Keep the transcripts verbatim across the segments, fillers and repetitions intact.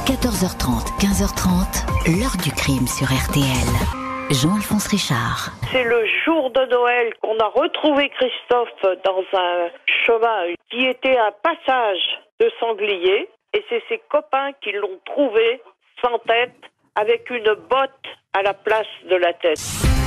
quatorze heures trente, quinze heures trente, l'heure du crime sur R T L. Jean-Alphonse Richard. C'est le jour de Noël qu'on a retrouvé Christophe dans un chemin qui était un passage de sanglier. Et c'est ses copains qui l'ont trouvé sans tête, avec une botte à la place de la tête.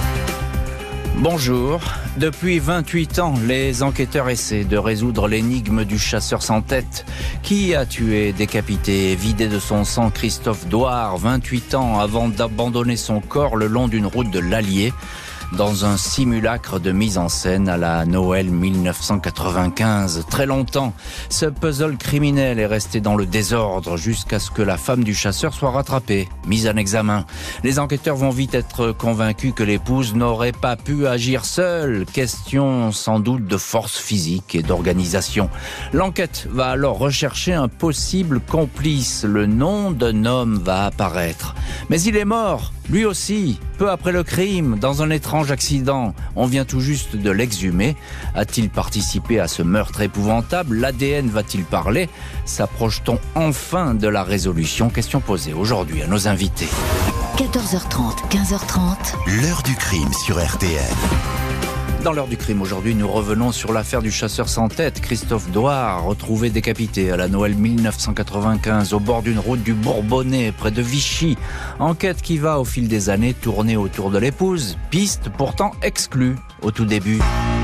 Bonjour. Depuis vingt-huit ans, les enquêteurs essaient de résoudre l'énigme du chasseur sans tête. Qui a tué, décapité et vidé de son sang Christophe Douard, vingt-huit ans, avant d'abandonner son corps le long d'une route de l'Allier, dans un simulacre de mise en scène à la Noël mille neuf cent quatre-vingt-quinze. Très longtemps, ce puzzle criminel est resté dans le désordre jusqu'à ce que la femme du chasseur soit rattrapée, mise en examen. Les enquêteurs vont vite être convaincus que l'épouse n'aurait pas pu agir seule. Question sans doute de force physique et d'organisation. L'enquête va alors rechercher un possible complice. Le nom d'un homme va apparaître. Mais il est mort, lui aussi, peu après le crime, dans un étrange accident. On vient tout juste de l'exhumer. A-t-il participé à ce meurtre épouvantable? L'A D N va-t-il parler? S'approche-t-on enfin de la résolution? Question posée aujourd'hui à nos invités. quatorze heures trente, quinze heures trente. L'heure du crime sur R T L. Dans l'heure du crime aujourd'hui, nous revenons sur l'affaire du chasseur sans tête, Christophe Douard, retrouvé décapité à la Noël mille neuf cent quatre-vingt-quinze au bord d'une route du Bourbonnais, près de Vichy. Enquête qui va, au fil des années, tourner autour de l'épouse, piste pourtant exclue au tout début.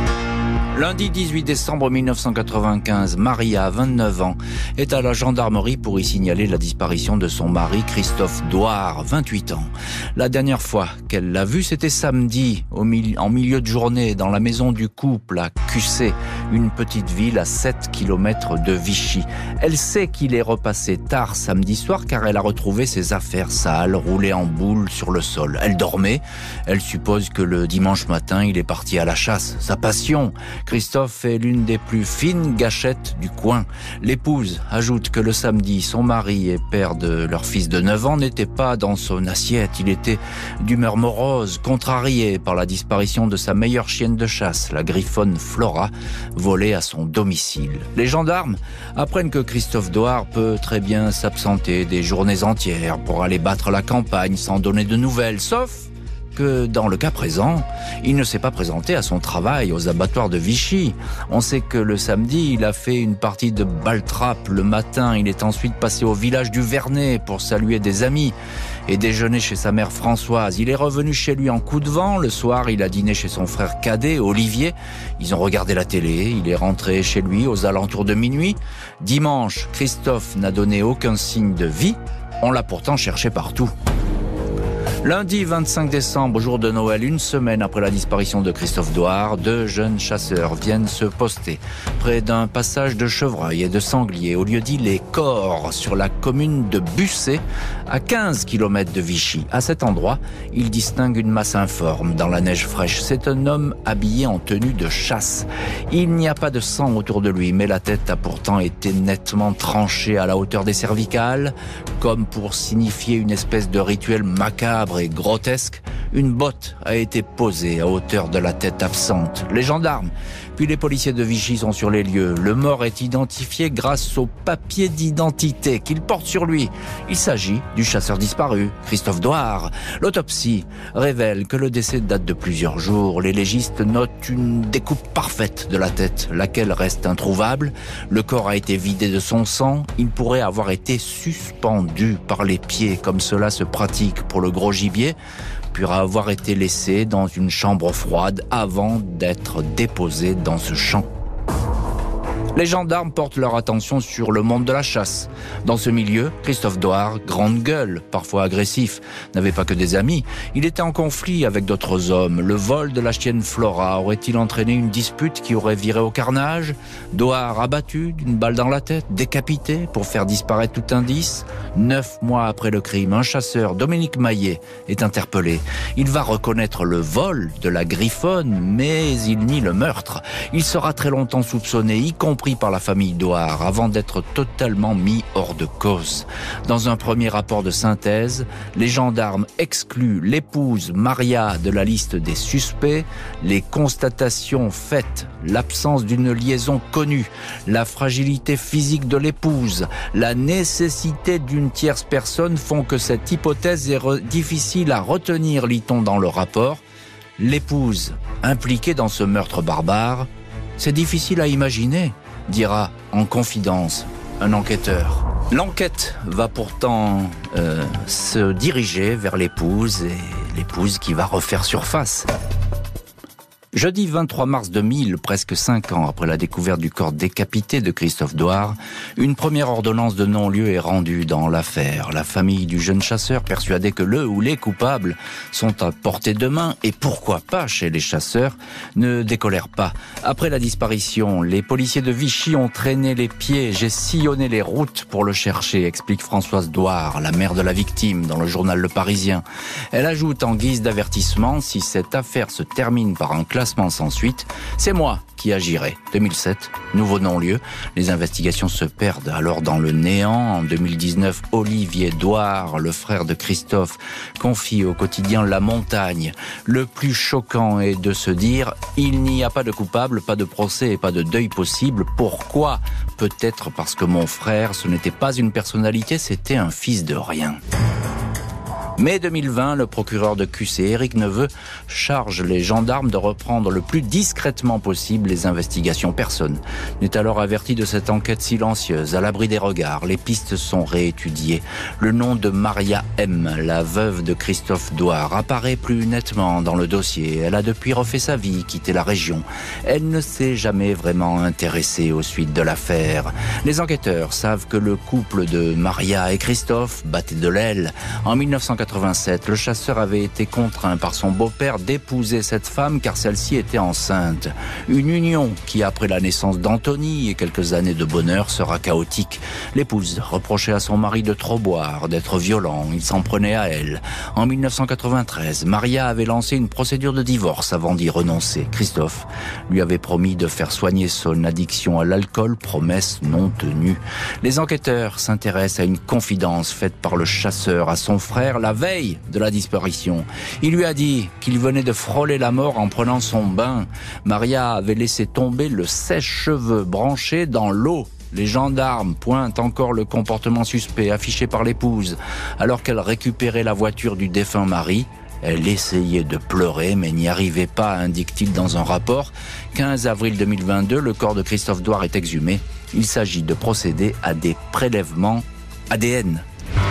Lundi dix-huit décembre mille neuf cent quatre-vingt-quinze, Maria, vingt-neuf ans, est à la gendarmerie pour y signaler la disparition de son mari Christophe Douard, vingt-huit ans. La dernière fois qu'elle l'a vu, c'était samedi, au mili- en milieu de journée, dans la maison du couple à Cussé, une petite ville à sept kilomètres de Vichy. Elle sait qu'il est repassé tard samedi soir car elle a retrouvé ses affaires sales, roulées en boule sur le sol. Elle dormait, elle suppose que le dimanche matin, il est parti à la chasse, sa passion. Christophe est l'une des plus fines gâchettes du coin. L'épouse ajoute que le samedi, son mari et père de leur fils de neuf ans n'était pas dans son assiette. Il était d'humeur morose, contrarié par la disparition de sa meilleure chienne de chasse, la griffonne Flora, volée à son domicile. Les gendarmes apprennent que Christophe Douard peut très bien s'absenter des journées entières pour aller battre la campagne sans donner de nouvelles, sauf que dans le cas présent, il ne s'est pas présenté à son travail aux abattoirs de Vichy. On sait que le samedi, il a fait une partie de ball-trap le matin. Il est ensuite passé au village du Vernet pour saluer des amis et déjeuner chez sa mère Françoise. Il est revenu chez lui en coup de vent. Le soir, il a dîné chez son frère cadet, Olivier. Ils ont regardé la télé. Il est rentré chez lui aux alentours de minuit. Dimanche, Christophe n'a donné aucun signe de vie. On l'a pourtant cherché partout. Lundi vingt-cinq décembre, jour de Noël, une semaine après la disparition de Christophe Douard, deux jeunes chasseurs viennent se poster près d'un passage de chevreuils et de sangliers, au lieu dit les Corps, sur la commune de Bussé, à quinze kilomètres de Vichy. À cet endroit, ils distinguent une masse informe dans la neige fraîche. C'est un homme habillé en tenue de chasse. Il n'y a pas de sang autour de lui, mais la tête a pourtant été nettement tranchée à la hauteur des cervicales, comme pour signifier une espèce de rituel macabre et grotesque. Une botte a été posée à hauteur de la tête absente. Les gendarmes puis les policiers de Vichy sont sur les lieux. Le mort est identifié grâce au papier d'identité qu'il porte sur lui. Il s'agit du chasseur disparu, Christophe Douard. L'autopsie révèle que le décès date de plusieurs jours. Les légistes notent une découpe parfaite de la tête, laquelle reste introuvable. Le corps a été vidé de son sang. Il pourrait avoir été suspendu par les pieds, comme cela se pratique pour le gros gibier, puis avoir été laissé dans une chambre froide avant d'être déposé dans ce champ. Les gendarmes portent leur attention sur le monde de la chasse. Dans ce milieu, Christophe Douard, grande gueule, parfois agressif, n'avait pas que des amis. Il était en conflit avec d'autres hommes. Le vol de la chienne Flora aurait-il entraîné une dispute qui aurait viré au carnage? Douard abattu d'une balle dans la tête, décapité pour faire disparaître tout indice. Neuf mois après le crime, un chasseur, Dominique Maillet, est interpellé. Il va reconnaître le vol de la griffonne, mais il nie le meurtre. Il sera très longtemps soupçonné, y compris compris par la famille Douard, avant d'être totalement mis hors de cause. Dans un premier rapport de synthèse, les gendarmes excluent l'épouse Maria de la liste des suspects. Les constatations faites, l'absence d'une liaison connue, la fragilité physique de l'épouse, la nécessité d'une tierce personne font que cette hypothèse est re- difficile à retenir, lit-on dans le rapport. L'épouse impliquée dans ce meurtre barbare, c'est difficile à imaginer, dira en confidence un enquêteur. L'enquête va pourtant euh, se diriger vers l'épouse et l'épouse qui va refaire surface. Jeudi vingt-trois mars deux mille, presque cinq ans après la découverte du corps décapité de Christophe Douard, une première ordonnance de non-lieu est rendue dans l'affaire. La famille du jeune chasseur, persuadée que le ou les coupables sont à portée de main, et pourquoi pas chez les chasseurs, ne décolère pas. Après la disparition, les policiers de Vichy ont traîné les pièges et sillonné les routes pour le chercher, explique Françoise Douard, la mère de la victime, dans le journal Le Parisien. Elle ajoute en guise d'avertissement, si cette affaire se termine par un classement sans suite, c'est moi qui agirai. deux mille sept, nouveau non-lieu. Les investigations se perdent alors dans le néant. En deux mille dix-neuf, Olivier Douard, le frère de Christophe, confie au quotidien La Montagne. Le plus choquant est de se dire, il n'y a pas de coupable, pas de procès et pas de deuil possible. Pourquoi ? Peut-être parce que mon frère, ce n'était pas une personnalité, c'était un fils de rien. Mai deux mille vingt, le procureur de Q C, Éric Neveu, charge les gendarmes de reprendre le plus discrètement possible les investigations. Personne n'est alors averti de cette enquête silencieuse, à l'abri des regards. Les pistes sont réétudiées. Le nom de Maria M, la veuve de Christophe Douard, apparaît plus nettement dans le dossier. Elle a depuis refait sa vie, quitté la région. Elle ne s'est jamais vraiment intéressée aux suites de l'affaire. Les enquêteurs savent que le couple de Maria et Christophe battait de l'aile. En dix-neuf cent quatre-vingt-sept, le chasseur avait été contraint par son beau-père d'épouser cette femme car celle-ci était enceinte. Une union qui, après la naissance d'Anthony et quelques années de bonheur, sera chaotique. L'épouse reprochait à son mari de trop boire, d'être violent. Il s'en prenait à elle. En dix-neuf cent quatre-vingt-treize, Maria avait lancé une procédure de divorce avant d'y renoncer. Christophe lui avait promis de faire soigner son addiction à l'alcool, promesse non tenue. Les enquêteurs s'intéressent à une confidence faite par le chasseur à son frère la veille de la disparition. Il lui a dit qu'il venait de frôler la mort en prenant son bain. Maria avait laissé tomber le sèche-cheveux branché dans l'eau. Les gendarmes pointent encore le comportement suspect affiché par l'épouse. Alors qu'elle récupérait la voiture du défunt mari, elle essayait de pleurer mais n'y arrivait pas, indique-t-il dans un rapport. quinze avril deux mille vingt-deux, le corps de Christophe Douard est exhumé. Il s'agit de procéder à des prélèvements A D N.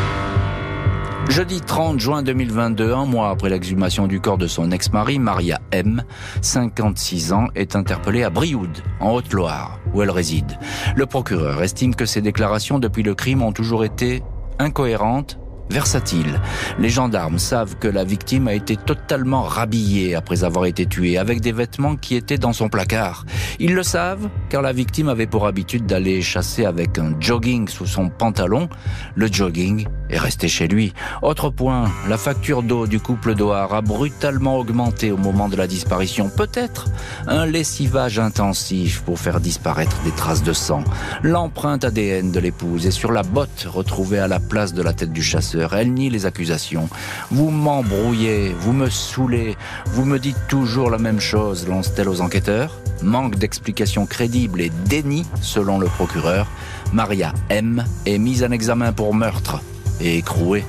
Jeudi trente juin deux mille vingt-deux, un mois après l'exhumation du corps de son ex-mari, Maria M, cinquante-six ans, est interpellée à Brioude, en Haute-Loire, où elle réside. Le procureur estime que ses déclarations depuis le crime ont toujours été incohérentes, versatile. Les gendarmes savent que la victime a été totalement rhabillée après avoir été tuée, avec des vêtements qui étaient dans son placard. Ils le savent car la victime avait pour habitude d'aller chasser avec un jogging sous son pantalon. Le jogging est resté chez lui. Autre point, la facture d'eau du couple Douard a brutalement augmenté au moment de la disparition. Peut-être un lessivage intensif pour faire disparaître des traces de sang. L'empreinte A D N de l'épouse est sur la botte retrouvée à la place de la tête du chasseur. Elle nie les accusations. Vous m'embrouillez, vous me saoulez, vous me dites toujours la même chose, lance-t-elle aux enquêteurs. Manque d'explications crédibles et déni, selon le procureur. Maria M est mise en examen pour meurtre et écrouée.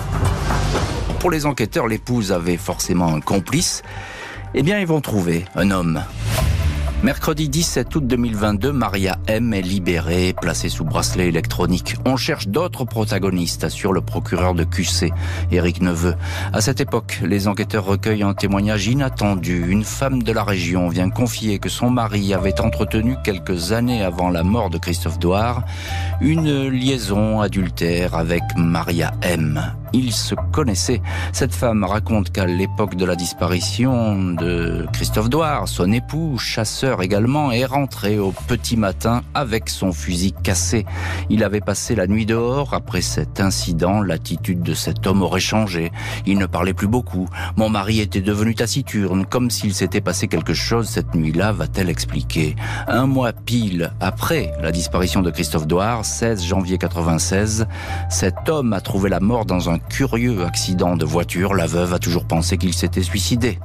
Pour les enquêteurs, l'épouse avait forcément un complice. Eh bien, ils vont trouver un homme. Mercredi dix-sept août deux mille vingt-deux, Maria M est libérée, placée sous bracelet électronique. On cherche d'autres protagonistes, assure le procureur de Q C, Éric Neveu. À cette époque, les enquêteurs recueillent un témoignage inattendu. Une femme de la région vient confier que son mari avait entretenu quelques années avant la mort de Christophe Douard une liaison adultère avec Maria M. Ils se connaissaient. Cette femme raconte qu'à l'époque de la disparition de Christophe Douard, son époux, chasseur également, est rentré au petit matin avec son fusil cassé. Il avait passé la nuit dehors. Après cet incident, l'attitude de cet homme aurait changé. Il ne parlait plus beaucoup. Mon mari était devenu taciturne, comme s'il s'était passé quelque chose cette nuit-là, va-t-elle expliquer. Un mois pile après la disparition de Christophe Douard, seize janvier quatre-vingt-seize, cet homme a trouvé la mort dans un curieux accident de voiture. La veuve a toujours pensé qu'il s'était suicidé.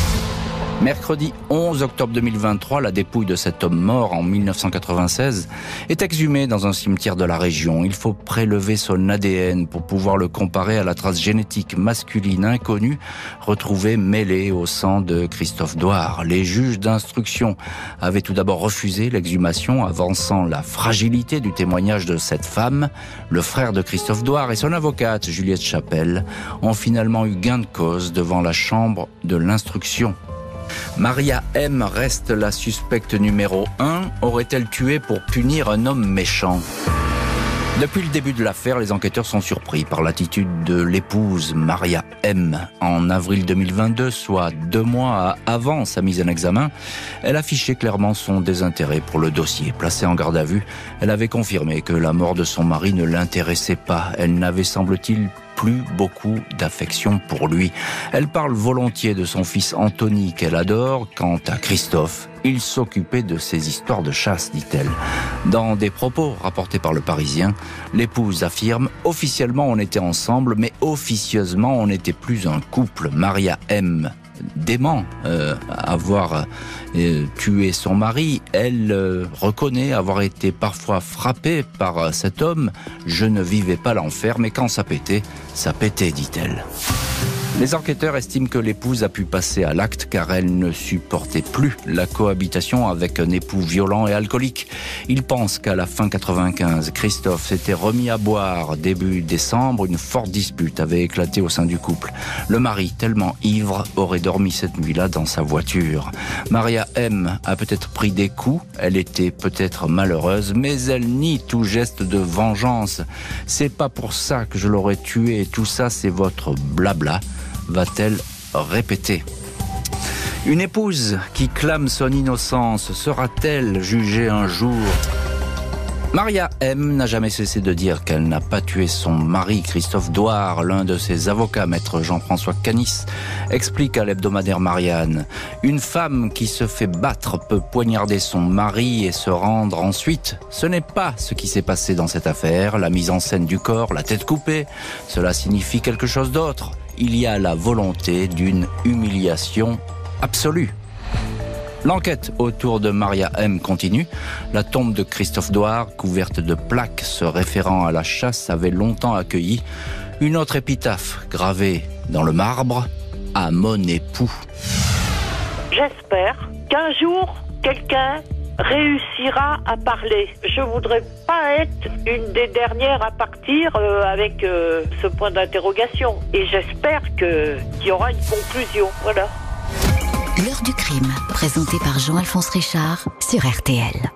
Mercredi onze octobre deux mille vingt-trois, la dépouille de cet homme mort en mille neuf cent quatre-vingt-seize est exhumée dans un cimetière de la région. Il faut prélever son A D N pour pouvoir le comparer à la trace génétique masculine inconnue retrouvée mêlée au sang de Christophe Douard. Les juges d'instruction avaient tout d'abord refusé l'exhumation, avançant la fragilité du témoignage de cette femme. Le frère de Christophe Douard et son avocate, Juliette Chapelle, ont finalement eu gain de cause devant la chambre de l'instruction. Maria M. reste la suspecte numéro un. Aurait-elle tué pour punir un homme méchant ? Depuis le début de l'affaire, les enquêteurs sont surpris par l'attitude de l'épouse Maria M. En avril deux mille vingt-deux, soit deux mois avant sa mise en examen, elle affichait clairement son désintérêt pour le dossier. Placée en garde à vue, elle avait confirmé que la mort de son mari ne l'intéressait pas. Elle n'avait, semble-t-il, plus beaucoup d'affection pour lui. Elle parle volontiers de son fils Anthony qu'elle adore. Quant à Christophe, il s'occupait de ses histoires de chasse, dit-elle. Dans des propos rapportés par le Parisien, l'épouse affirme « Officiellement, on était ensemble, mais officieusement, on n'était plus un couple. Maria M. dément euh, avoir euh, tué son mari. Elle euh, reconnaît avoir été parfois frappée par euh, cet homme. Je ne vivais pas l'enfer, mais quand ça pétait, ça pétait, dit-elle. Les enquêteurs estiment que l'épouse a pu passer à l'acte car elle ne supportait plus la cohabitation avec un époux violent et alcoolique. Ils pensent qu'à la fin quatre-vingt-quinze, Christophe s'était remis à boire. Début décembre, une forte dispute avait éclaté au sein du couple. Le mari, tellement ivre, aurait dormi cette nuit-là dans sa voiture. Maria M. a peut-être pris des coups, elle était peut-être malheureuse, mais elle nie tout geste de vengeance. C'est pas pour ça que je l'aurais tué, tout ça c'est votre blabla, va-t-elle répéter. Une épouse qui clame son innocence sera-t-elle jugée un jour ? Maria M. n'a jamais cessé de dire qu'elle n'a pas tué son mari Christophe Douard. L'un de ses avocats, maître Jean-François Canis, explique à l'hebdomadaire Marianne. Une femme qui se fait battre peut poignarder son mari et se rendre ensuite. Ce n'est pas ce qui s'est passé dans cette affaire. La mise en scène du corps, la tête coupée, cela signifie quelque chose d'autre. Il y a la volonté d'une humiliation absolue. L'enquête autour de Maria M. continue. La tombe de Christophe Douard, couverte de plaques se référant à la chasse, avait longtemps accueilli une autre épitaphe gravée dans le marbre, « À mon époux ». J'espère qu'un jour, quelqu'un réussira à parler. Je voudrais pas être une des dernières à partir euh, avec euh, ce point d'interrogation. Et j'espère que, qu'il y aura une conclusion. Voilà. L'heure du crime, présentée par Jean-Alphonse Richard sur R T L.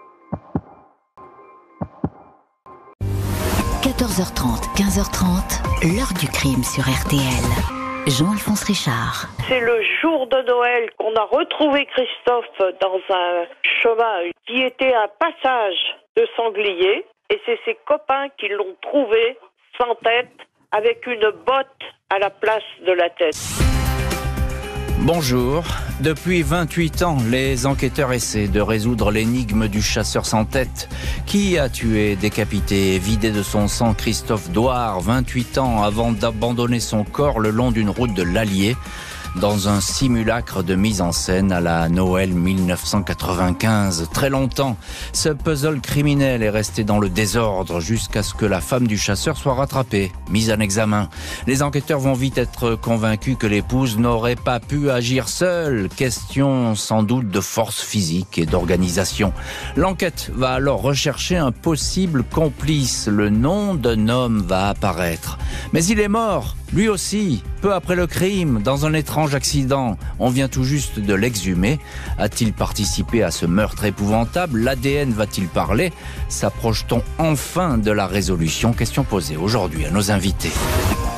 quatorze heures trente, quinze heures trente, l'heure du crime sur R T L. Jean-Alphonse Richard. C'est le jour de Noël qu'on a retrouvé Christophe dans un chemin qui était un passage de sanglier. Et c'est ses copains qui l'ont trouvé sans tête, avec une botte à la place de la tête. Bonjour. Depuis vingt-huit ans, les enquêteurs essaient de résoudre l'énigme du chasseur sans tête. Qui a tué, décapité et vidé de son sang Christophe Douard, vingt-huit ans avant d'abandonner son corps le long d'une route de l'Allier, dans un simulacre de mise en scène à la Noël mille neuf cent quatre-vingt-quinze. Très longtemps, ce puzzle criminel est resté dans le désordre jusqu'à ce que la femme du chasseur soit rattrapée, mise en examen. Les enquêteurs vont vite être convaincus que l'épouse n'aurait pas pu agir seule. Question sans doute de force physique et d'organisation. L'enquête va alors rechercher un possible complice. Le nom d'un homme va apparaître. Mais il est mort, lui aussi, peu après le crime, dans un étrange accident. On vient tout juste de l'exhumer. A-t-il participé à ce meurtre épouvantable ? L'A D N va-t-il parler ? S'approche-t-on enfin de la résolution ? Question posée aujourd'hui à nos invités.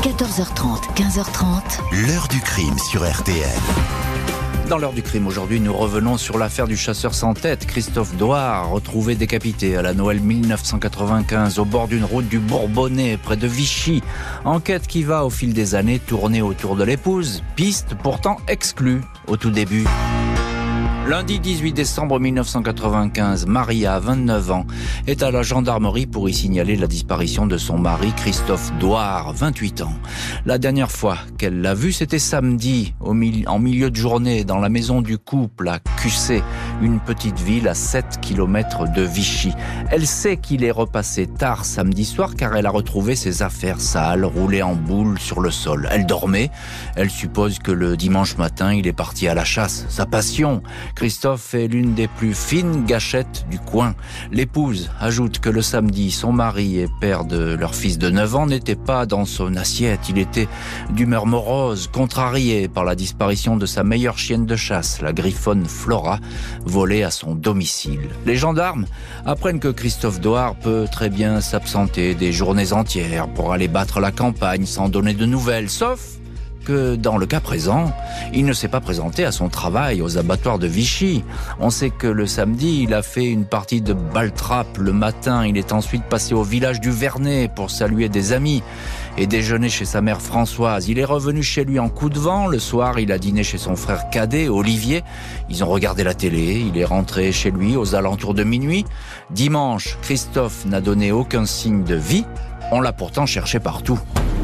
quatorze heures trente, quinze heures trente. L'heure du crime sur R T L. Dans l'heure du crime, aujourd'hui, nous revenons sur l'affaire du chasseur sans tête, Christophe Douard, retrouvé décapité à la Noël mille neuf cent quatre-vingt-quinze au bord d'une route du Bourbonnais, près de Vichy. Enquête qui va, au fil des années, tourner autour de l'épouse, piste pourtant exclue au tout début. Lundi dix-huit décembre mille neuf cent quatre-vingt-quinze, Maria, vingt-neuf ans, est à la gendarmerie pour y signaler la disparition de son mari Christophe Douard, vingt-huit ans. La dernière fois qu'elle l'a vu, c'était samedi, au milieu, en milieu de journée, dans la maison du couple à Cussé, une petite ville à sept kilomètres de Vichy. Elle sait qu'il est repassé tard samedi soir car elle a retrouvé ses affaires sales, roulées en boule sur le sol. Elle dormait, elle suppose que le dimanche matin, il est parti à la chasse, sa passion. Christophe est l'une des plus fines gâchettes du coin. L'épouse ajoute que le samedi, son mari et père de leur fils de neuf ans n'était pas dans son assiette. Il était d'humeur morose, contrarié par la disparition de sa meilleure chienne de chasse, la griffonne Flora, volée à son domicile. Les gendarmes apprennent que Christophe Douard peut très bien s'absenter des journées entières pour aller battre la campagne sans donner de nouvelles, sauf que dans le cas présent, il ne s'est pas présenté à son travail aux abattoirs de Vichy. On sait que le samedi, il a fait une partie de balle-trappe le matin. Il est ensuite passé au village du Vernet pour saluer des amis et déjeuner chez sa mère Françoise. Il est revenu chez lui en coup de vent. Le soir, il a dîné chez son frère cadet, Olivier. Ils ont regardé la télé. Il est rentré chez lui aux alentours de minuit. Dimanche, Christophe n'a donné aucun signe de vie. On l'a pourtant cherché partout.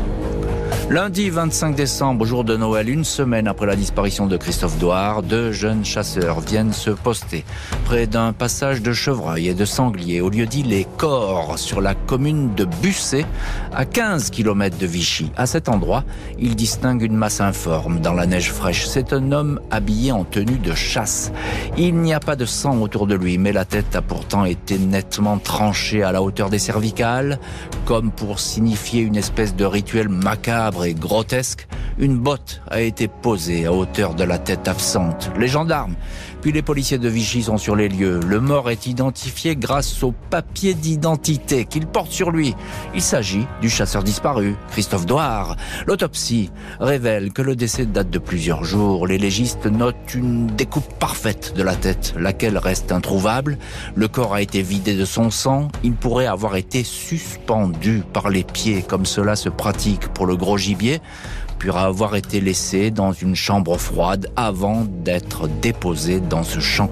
Lundi vingt-cinq décembre, jour de Noël, une semaine après la disparition de Christophe Douard, deux jeunes chasseurs viennent se poster près d'un passage de chevreuils et de sangliers au lieu-dit Les Corps, sur la commune de Bussé, à quinze kilomètres de Vichy. À cet endroit, ils distinguent une masse informe dans la neige fraîche. C'est un homme habillé en tenue de chasse. Il n'y a pas de sang autour de lui, mais la tête a pourtant été nettement tranchée à la hauteur des cervicales, comme pour signifier une espèce de rituel macabre et grotesque. Une botte a été posée à hauteur de la tête absente. Les gendarmes puis les policiers de Vichy sont sur les lieux. Le mort est identifié grâce au papier d'identité qu'il porte sur lui. Il s'agit du chasseur disparu, Christophe Douard. L'autopsie révèle que le décès date de plusieurs jours. Les légistes notent une découpe parfaite de la tête, laquelle reste introuvable. Le corps a été vidé de son sang. Il pourrait avoir été suspendu par les pieds, comme cela se pratique pour le gros gibier, puis avoir été laissé dans une chambre froide avant d'être déposé dans ce champ.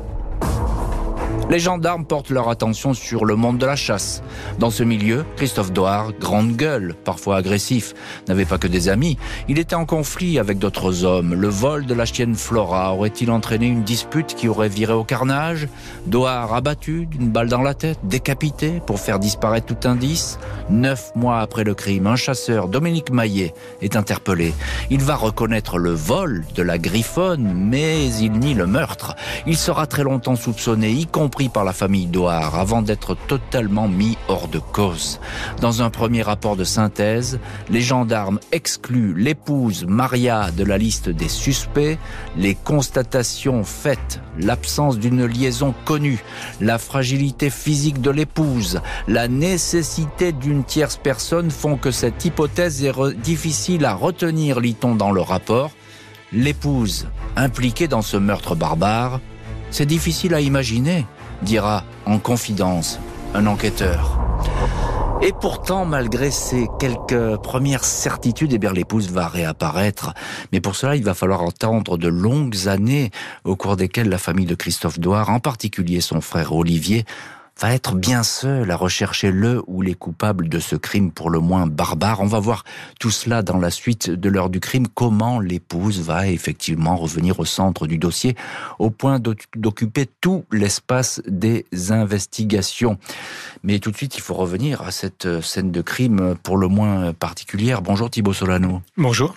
Les gendarmes portent leur attention sur le monde de la chasse. Dans ce milieu, Christophe Douard, grande gueule, parfois agressif, n'avait pas que des amis. Il était en conflit avec d'autres hommes. Le vol de la chienne Flora aurait-il entraîné une dispute qui aurait viré au carnage ? Douard abattu d'une balle dans la tête, décapité pour faire disparaître tout indice. Neuf mois après le crime, un chasseur, Dominique Maillet, est interpellé. Il va reconnaître le vol de la griffonne, mais il nie le meurtre. Il sera très longtemps soupçonné, y compris par la famille Douard, avant d'être totalement mis hors de cause. Dans un premier rapport de synthèse, les gendarmes excluent l'épouse Maria de la liste des suspects. Les constatations faites, l'absence d'une liaison connue, la fragilité physique de l'épouse, la nécessité d'une tierce personne font que cette hypothèse est re- difficile à retenir, lit-on dans le rapport. L'épouse impliquée dans ce meurtre barbare, c'est difficile à imaginer, dira en confidence un enquêteur. Et pourtant, malgré ces quelques premières certitudes, eh bien, l'épouse va réapparaître. Mais pour cela, il va falloir attendre de longues années au cours desquelles la famille de Christophe Douard, en particulier son frère Olivier, va être bien seul à rechercher le ou les coupables de ce crime pour le moins barbare. On va voir tout cela dans la suite de l'heure du crime, comment l'épouse va effectivement revenir au centre du dossier, au point d'occuper tout l'espace des investigations. Mais tout de suite, il faut revenir à cette scène de crime pour le moins particulière. Bonjour Thibaut Solano. Bonjour.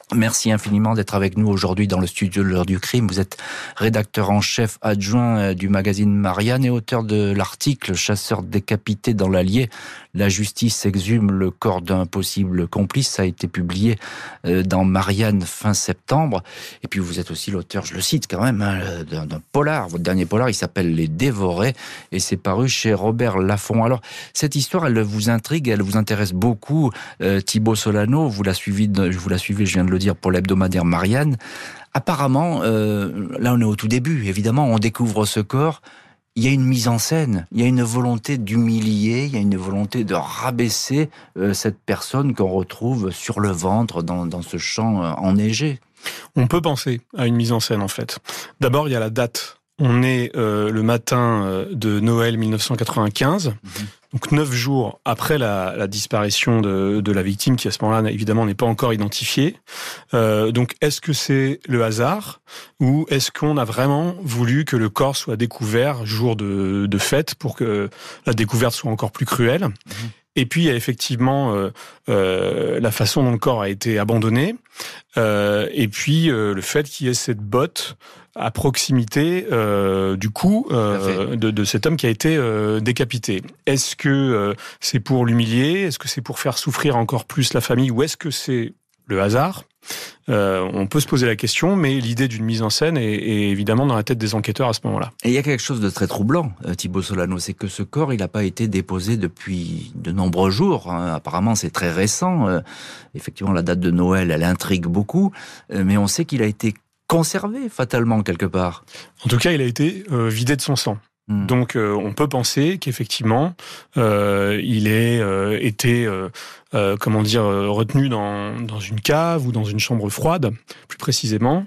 Merci infiniment d'être avec nous aujourd'hui dans le studio de l'heure du crime. Vous êtes rédacteur en chef adjoint du magazine Marianne et auteur de l'article « Chasseur décapité dans l'Allier. La justice exhume le corps d'un possible complice ». Ça a été publié dans Marianne fin septembre. Et puis vous êtes aussi l'auteur, je le cite quand même, hein, d'un, d'un polar. Votre dernier polar, il s'appelle « Les Dévorés » et c'est paru chez Robert Laffont. Alors, cette histoire, elle vous intrigue, elle vous intéresse beaucoup. Euh, Thibaut Solano, vous la suivez, vous la suivez, je viens de le dire, pour l'hebdomadaire Marianne. Apparemment, euh, là on est au tout début, évidemment, on découvre ce corps, il y a une mise en scène, il y a une volonté d'humilier, il y a une volonté de rabaisser euh, cette personne qu'on retrouve sur le ventre dans, dans ce champ euh, enneigé. On peut penser à une mise en scène en fait. D'abord, il y a la date. On est euh, le matin de Noël dix-neuf cent quatre-vingt-quinze, mmh. donc neuf jours après la, la disparition de, de la victime, qui à ce moment-là, évidemment, n'est pas encore identifiée. Euh, donc, est-ce que c'est le hasard ou est-ce qu'on a vraiment voulu que le corps soit découvert jour de, de fête pour que la découverte soit encore plus cruelle ? Mmh. Et puis, il y a effectivement euh, euh, la façon dont le corps a été abandonné, euh, et puis euh, le fait qu'il y ait cette botte à proximité euh, du cou euh, de, de cet homme qui a été euh, décapité. Est-ce que euh, c'est pour l'humilier ? Est-ce que c'est pour faire souffrir encore plus la famille ? Ou est-ce que c'est le hasard ? Euh, on peut se poser la question, mais l'idée d'une mise en scène est, est évidemment dans la tête des enquêteurs à ce moment-là. Et il y a quelque chose de très troublant, Thibaut Solano, c'est que ce corps, il n'a pas été déposé depuis de nombreux jours. Hein. Apparemment, c'est très récent. Euh, effectivement, la date de Noël, elle intrigue beaucoup, euh, mais on sait qu'il a été conservé fatalement quelque part. En tout cas, il a été euh, vidé de son sang. Mmh. Donc, euh, on peut penser qu'effectivement, euh, il ait euh, été, euh, euh, comment dire, retenu dans dans une cave ou dans une chambre froide, plus précisément,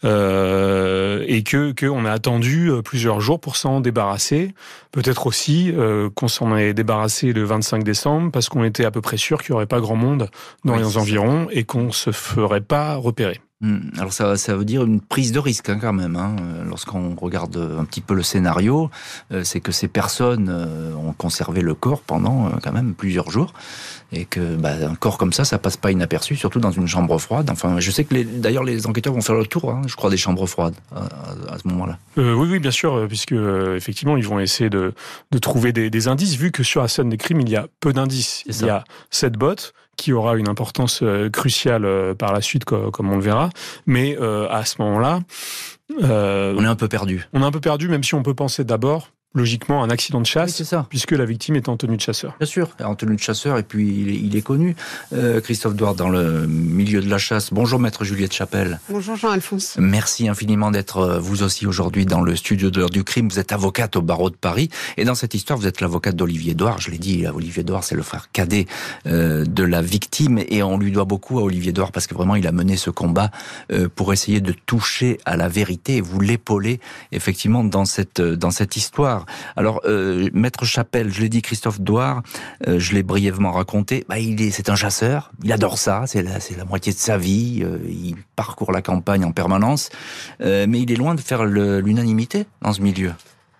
euh, et que qu'on a attendu plusieurs jours pour s'en débarrasser. Peut-être aussi euh, qu'on s'en est débarrassé le vingt-cinq décembre parce qu'on était à peu près sûr qu'il n'y aurait pas grand monde dans oui, les environs et qu'on se ferait pas repérer. Alors ça, ça veut dire une prise de risque hein, quand même. Hein. Lorsqu'on regarde un petit peu le scénario, euh, c'est que ces personnes euh, ont conservé le corps pendant euh, quand même plusieurs jours et que bah, un corps comme ça, ça passe pas inaperçu, surtout dans une chambre froide. Enfin, je sais que les, d'ailleurs les enquêteurs vont faire le tour, hein, je crois, des chambres froides à, à, à ce moment-là. Euh, oui, oui, bien sûr, puisque euh, effectivement, ils vont essayer de, de trouver des, des indices, vu que sur la scène des crimes, il y a peu d'indices. Il y a cette botte qui aura une importance euh, cruciale euh, par la suite, comme, comme on le verra. Mais euh, à ce moment-là... Euh, on est un peu perdu. On est un peu perdu, même si on peut penser d'abord... logiquement, un accident de chasse, oui, c'est ça. Puisque la victime est en tenue de chasseur. Bien sûr, en tenue de chasseur, et puis il est, il est connu. Euh, Christophe Douard, dans le milieu de la chasse. Bonjour, maître Juliette Chapelle. Bonjour, Jean-Alphonse. Merci infiniment d'être, vous aussi, aujourd'hui, dans le studio de l'heure du crime. Vous êtes avocate au barreau de Paris, et dans cette histoire, vous êtes l'avocate d'Olivier Douard. Je l'ai dit, Olivier Douard, c'est le frère cadet euh, de la victime, et on lui doit beaucoup à Olivier Douard, parce que vraiment, il a mené ce combat euh, pour essayer de toucher à la vérité, et vous l'épaulez, effectivement, dans cette, dans cette histoire. Alors, euh, maître Chapelle, je l'ai dit, Christophe Douard, euh, je l'ai brièvement raconté, bah, il est, c'est un chasseur, il adore ça, c'est la, c'est la moitié de sa vie, euh, il parcourt la campagne en permanence, euh, mais il est loin de faire le, l'unanimité dans ce milieu.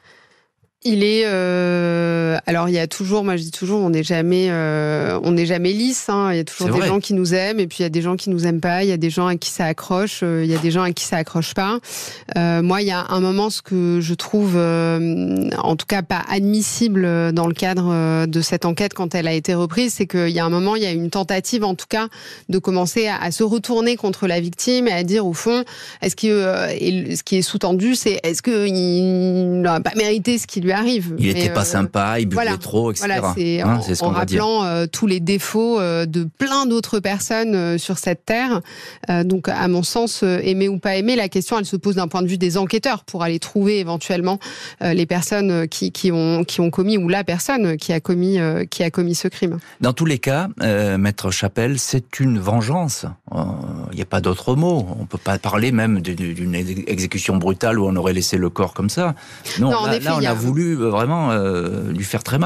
Il est, euh, alors il y a toujours, moi je dis toujours, on n'est jamais, euh, on n'est jamais lisse. Hein. Il y a toujours C'est des vrai. gens qui nous aiment et puis il y a des gens qui nous aiment pas. Il y a des gens à qui ça accroche, euh, il y a des gens à qui ça accroche pas. Euh, moi, il y a un moment, ce que je trouve, euh, en tout cas pas admissible dans le cadre de cette enquête quand elle a été reprise, c'est qu'il y a un moment, il y a une tentative, en tout cas, de commencer à, à se retourner contre la victime et à dire au fond, est-ce que, euh, et ce qui est sous-tendu, c'est est-ce qu'il n'a pas mérité ce qui lui arrive. Il n'était pas euh, sympa, il buvait voilà, trop, et cetera. Voilà, c'est, hein, en, c'est ce en qu'on va dire. rappelant euh, tous les défauts euh, de plein d'autres personnes euh, sur cette terre. Euh, donc, à mon sens, euh, aimer ou pas aimer, la question, elle se pose d'un point de vue des enquêteurs pour aller trouver éventuellement euh, les personnes qui, qui, ont, qui ont commis, ou la personne qui a commis, euh, qui a commis ce crime. Dans tous les cas, euh, maître Chapelle, c'est une vengeance. Il euh, n'y a pas d'autre mot. On ne peut pas parler même d'une exécution brutale où on aurait laissé le corps comme ça. Non, non là, en effet, là on a... a voulu vraiment euh, lui faire très mal.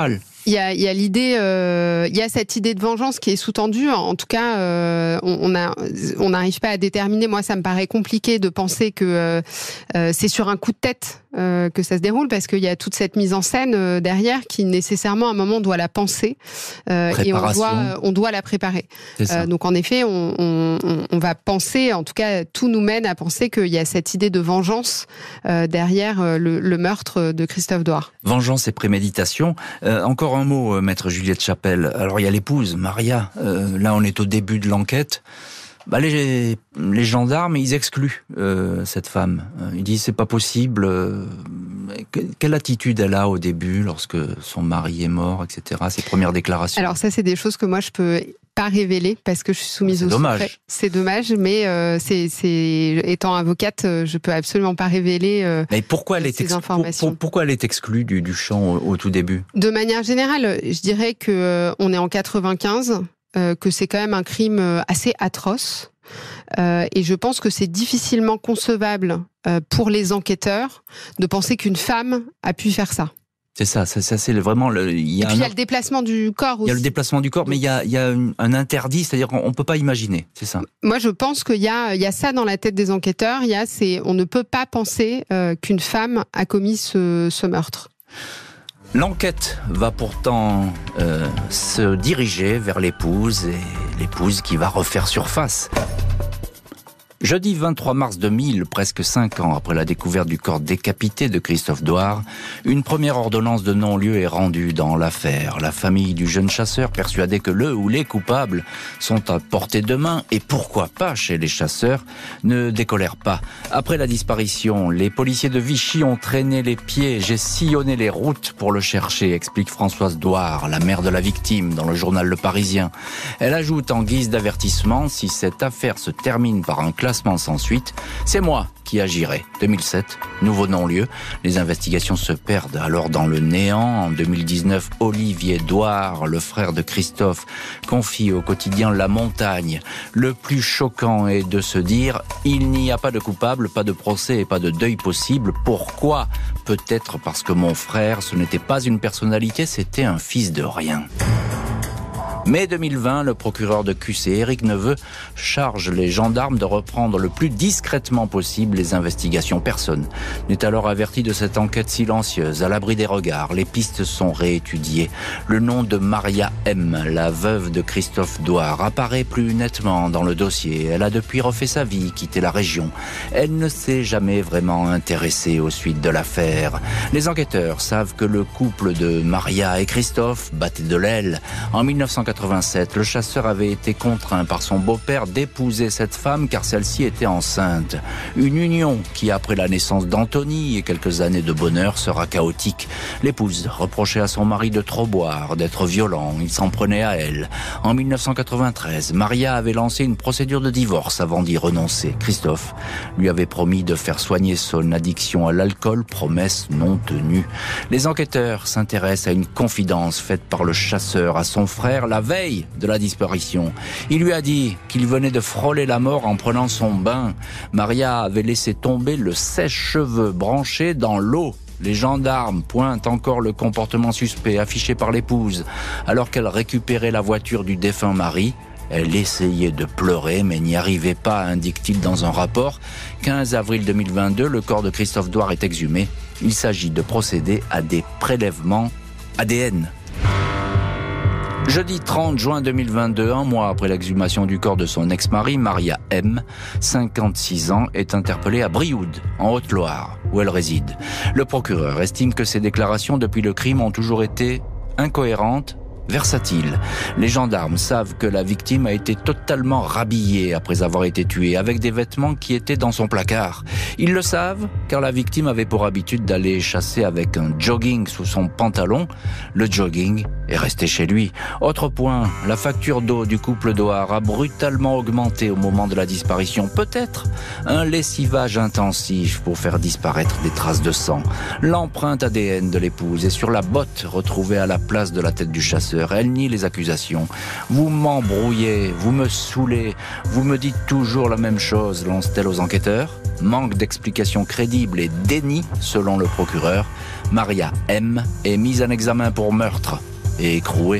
Il y a, il y a l'idée, euh, il y a cette idée de vengeance qui est sous-tendue. En tout cas, euh, on, on a, on n'arrive pas à déterminer. Moi, ça me paraît compliqué de penser que euh, euh, c'est sur un coup de tête euh, que ça se déroule, parce qu'il y a toute cette mise en scène euh, derrière qui nécessairement à un moment doit la penser euh, et on doit, on doit la préparer. Euh, donc en effet, on, on, on va penser, en tout cas, tout nous mène à penser qu'il y a cette idée de vengeance euh, derrière euh, le, le meurtre de Christophe Douard. Vengeance et préméditation. Euh, encore un mot, euh, maître Juliette Chapelle. Alors il y a l'épouse, Maria. Euh, là, on est au début de l'enquête. Bah, les, les gendarmes, ils excluent euh, cette femme. Ils disent c'est pas possible. Euh, quelle attitude elle a au début, lorsque son mari est mort, et cetera. Ses premières déclarations. Alors ça, c'est des choses que moi je peux pas révéler parce que je suis soumise au secret. C'est dommage, mais euh, c'est, c'est étant avocate, je peux absolument pas révéler. Euh, mais pourquoi elle est ces ex- informations. pour, pourquoi elle est exclue du, du champ au, au tout début? De manière générale, je dirais que euh, on est en quatre-vingt-quinze. Euh, que c'est quand même un crime assez atroce. Euh, et je pense que c'est difficilement concevable euh, pour les enquêteurs de penser qu'une femme a pu faire ça. C'est ça, ça, ça c'est vraiment le. Il y a et puis il y a un... le déplacement du corps aussi. Il y a le déplacement du corps, mais il y a, il y a un interdit, c'est-à-dire qu'on ne peut pas imaginer, c'est ça. Moi, je pense qu'il y a, il y a ça dans la tête des enquêteurs. Il y a, c'est, on ne peut pas penser euh, qu'une femme a commis ce, ce meurtre. L'enquête va pourtant euh, se diriger vers l'épouse, et l'épouse qui va refaire surface. Jeudi vingt-trois mars deux mille, presque cinq ans après la découverte du corps décapité de Christophe Douard, une première ordonnance de non-lieu est rendue dans l'affaire. La famille du jeune chasseur, persuadée que le ou les coupables sont à portée de main, et pourquoi pas chez les chasseurs, ne décolère pas. Après la disparition, les policiers de Vichy ont traîné les pièges et sillonné les routes pour le chercher, explique Françoise Douard, la mère de la victime, dans le journal Le Parisien. Elle ajoute en guise d'avertissement, si cette affaire se termine par un classement sans suite, c'est moi qui agirai. deux mille sept, nouveau non-lieu. Les investigations se perdent alors dans le néant. En deux mille dix-neuf, Olivier Douard, le frère de Christophe, confie au quotidien La Montagne. Le plus choquant est de se dire, il n'y a pas de coupable, pas de procès et pas de deuil possible. Pourquoi ? Peut-être parce que mon frère, ce n'était pas une personnalité, c'était un fils de rien. Mai deux mille vingt, le procureur de Q C, Éric Neveu, charge les gendarmes de reprendre le plus discrètement possible les investigations. Personne n'est alors averti de cette enquête silencieuse, à l'abri des regards. Les pistes sont réétudiées. Le nom de Maria M, la veuve de Christophe Douard, apparaît plus nettement dans le dossier. Elle a depuis refait sa vie, quitté la région. Elle ne s'est jamais vraiment intéressée aux suites de l'affaire. Les enquêteurs savent que le couple de Maria et Christophe battait de l'aile. En mille neuf cent quatre-vingt-sept, le chasseur avait été contraint par son beau-père d'épouser cette femme car celle-ci était enceinte. Une union qui, après la naissance d'Anthony et quelques années de bonheur, sera chaotique. L'épouse reprochait à son mari de trop boire, d'être violent. Il s'en prenait à elle. En mille neuf cent quatre-vingt-treize, Maria avait lancé une procédure de divorce avant d'y renoncer. Christophe lui avait promis de faire soigner son addiction à l'alcool, promesse non tenue. Les enquêteurs s'intéressent à une confidence faite par le chasseur à son frère la veille de la disparition. Il lui a dit qu'il venait de frôler la mort en prenant son bain. Maria avait laissé tomber le sèche-cheveux branché dans l'eau. Les gendarmes pointent encore le comportement suspect affiché par l'épouse. Alors qu'elle récupérait la voiture du défunt mari, elle essayait de pleurer, mais n'y arrivait pas, indique-t-il dans un rapport. quinze avril deux mille vingt-deux, le corps de Christophe Douard est exhumé. Il s'agit de procéder à des prélèvements A D N. Jeudi trente juin deux mille vingt-deux, un mois après l'exhumation du corps de son ex-mari, Maria M, cinquante-six ans, est interpellée à Brioude, en Haute-Loire, où elle réside. Le procureur estime que ses déclarations depuis le crime ont toujours été incohérentes, versatile. Les gendarmes savent que la victime a été totalement rhabillée après avoir été tuée, avec des vêtements qui étaient dans son placard. Ils le savent car la victime avait pour habitude d'aller chasser avec un jogging sous son pantalon. Le jogging est resté chez lui. Autre point, la facture d'eau du couple Douard a brutalement augmenté au moment de la disparition. Peut-être un lessivage intensif pour faire disparaître des traces de sang. L'empreinte A D N de l'épouse est sur la botte retrouvée à la place de la tête du chasseur. Elle nie les accusations. Vous m'embrouillez, vous me saoulez, vous me dites toujours la même chose, lance-t-elle aux enquêteurs. Manque d'explications crédibles et déni, selon le procureur. Maria M est mise en examen pour meurtre. et écroué.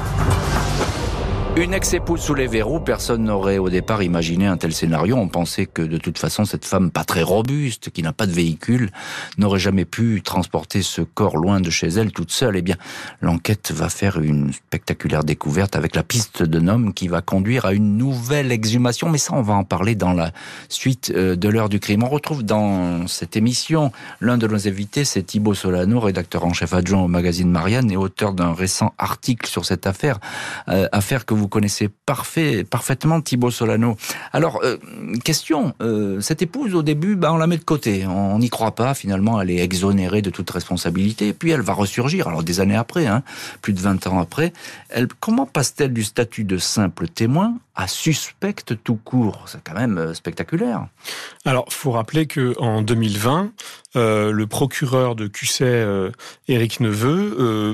Une ex-épouse sous les verrous, personne n'aurait au départ imaginé un tel scénario. On pensait que de toute façon, cette femme pas très robuste, qui n'a pas de véhicule, n'aurait jamais pu transporter ce corps loin de chez elle toute seule. Eh bien, l'enquête va faire une spectaculaire découverte avec la piste d'un homme qui va conduire à une nouvelle exhumation. Mais ça, on va en parler dans la suite de l'heure du crime. On retrouve dans cette émission l'un de nos invités, c'est Thibaut Solano, rédacteur en chef adjoint au magazine Marianne et auteur d'un récent article sur cette affaire, euh, affaire que vous connaissez parfait, parfaitement, Thibaut Solano. Alors, euh, question, euh, cette épouse, au début, bah, on la met de côté. On n'y croit pas, finalement, elle est exonérée de toute responsabilité. Et puis, elle va ressurgir, alors des années après, hein, plus de vingt ans après. Elle, comment passe-t-elle du statut de simple témoin à suspecte tout court? C'est quand même spectaculaire. Alors, il faut rappeler qu'en deux mille vingt, euh, le procureur de Cusset, euh, Éric Neveu, euh,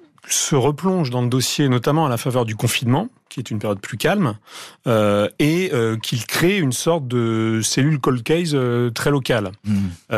se replonge dans le dossier, notamment à la faveur du confinement, qui est une période plus calme, euh, et euh, qu'il crée une sorte de cellule cold case euh, très locale. Mmh.